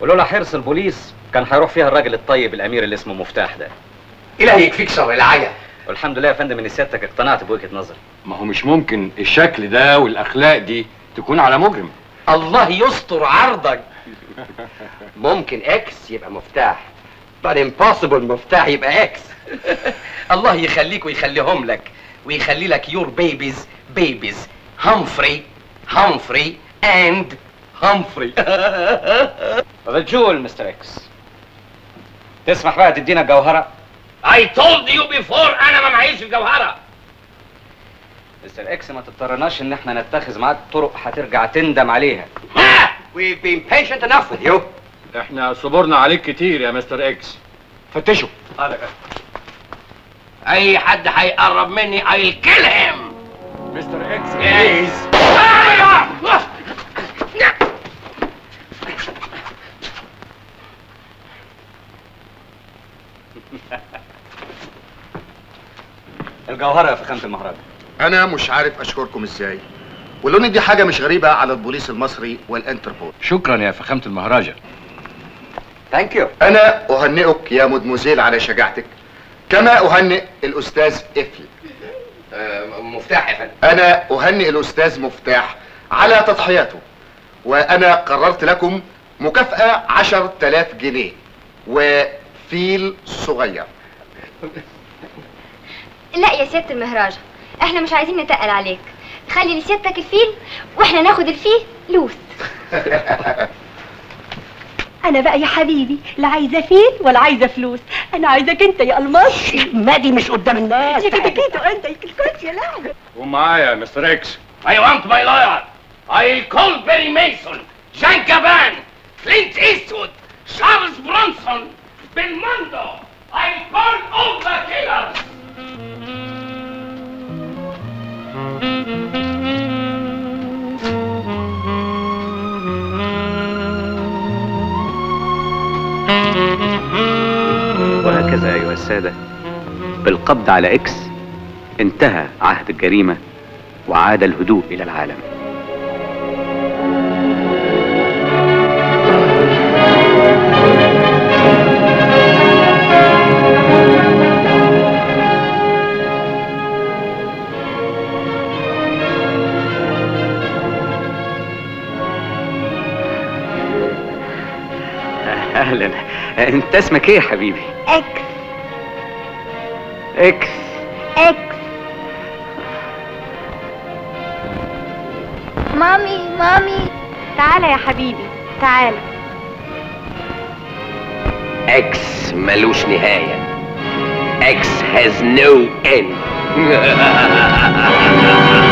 ولولا حرص البوليس كان هيروح فيها الراجل الطيب الامير اللي اسمه مفتاح ده. الهي يكفيك شر العيا. والحمد لله يا فندم ان سيادتك اقتنعت بوجهه نظري. ما هو مش ممكن الشكل ده والاخلاق دي تكون على مجرم. الله يستر عرضك. ممكن اكس يبقى مفتاح، but impossible مفتاح يبقى اكس. الله يخليك ويخليهم لك ويخلي لك your babies babies همفري همفري and همفري. رجول مستر اكس، تسمح بقى تدينا الجوهره؟ I told you before انا ما معيش الجوهره. مستر اكس ما تضطرناش ان احنا نتخذ معاك طرق هترجع تندم عليها. We've been patient enough with you. احنا صبرنا عليك كتير يا مستر اكس. فتشوا. اي حد هيقرب مني I'll kill him. مستر اكس بليز. الجوهره يا فخامه المهرجان. انا مش عارف اشكركم ازاي، ولون دي حاجه مش غريبه على البوليس المصري والانتربول. شكرا يا فخامه المهرجان. ثانك يو. انا اهنئك يا مدموزيل على شجاعتك، كما اهنئ الاستاذ افل. أه مفتاح يا فندم. انا اهنئ الاستاذ مفتاح على تضحياته، وانا قررت لكم مكافأة عشرة آلاف جنيه وفيل صغير. لا يا سيادة المهراجة، احنا مش عايزين نتقل عليك، خلي لسيادتك الفيل واحنا ناخد الفيل لوس. انا بقى يا حبيبي لا عايزه فيل ولا عايزه فلوس، انا عايزك انت يا الماس. مادي مش قدام الناس. يا كده كده انت الكوت يا لعبه. ومعايا يا مستر اكس. I want my lawyer. I'll call Barry Mason, Jean Gabin, Clint Eastwood, Charles Bronson, Belmondo. I'll call all the killers. وهكذا أيها السادة، بالقبض على إكس انتهى عهد الجريمة وعاد الهدوء إلى العالم. أهلا، أنت اسمك إيه يا حبيبي؟ اكس. إكس. اكس. مامي مامي تعالى يا حبيبي تعالى. اكس ملوش نهاية. اكس has no end.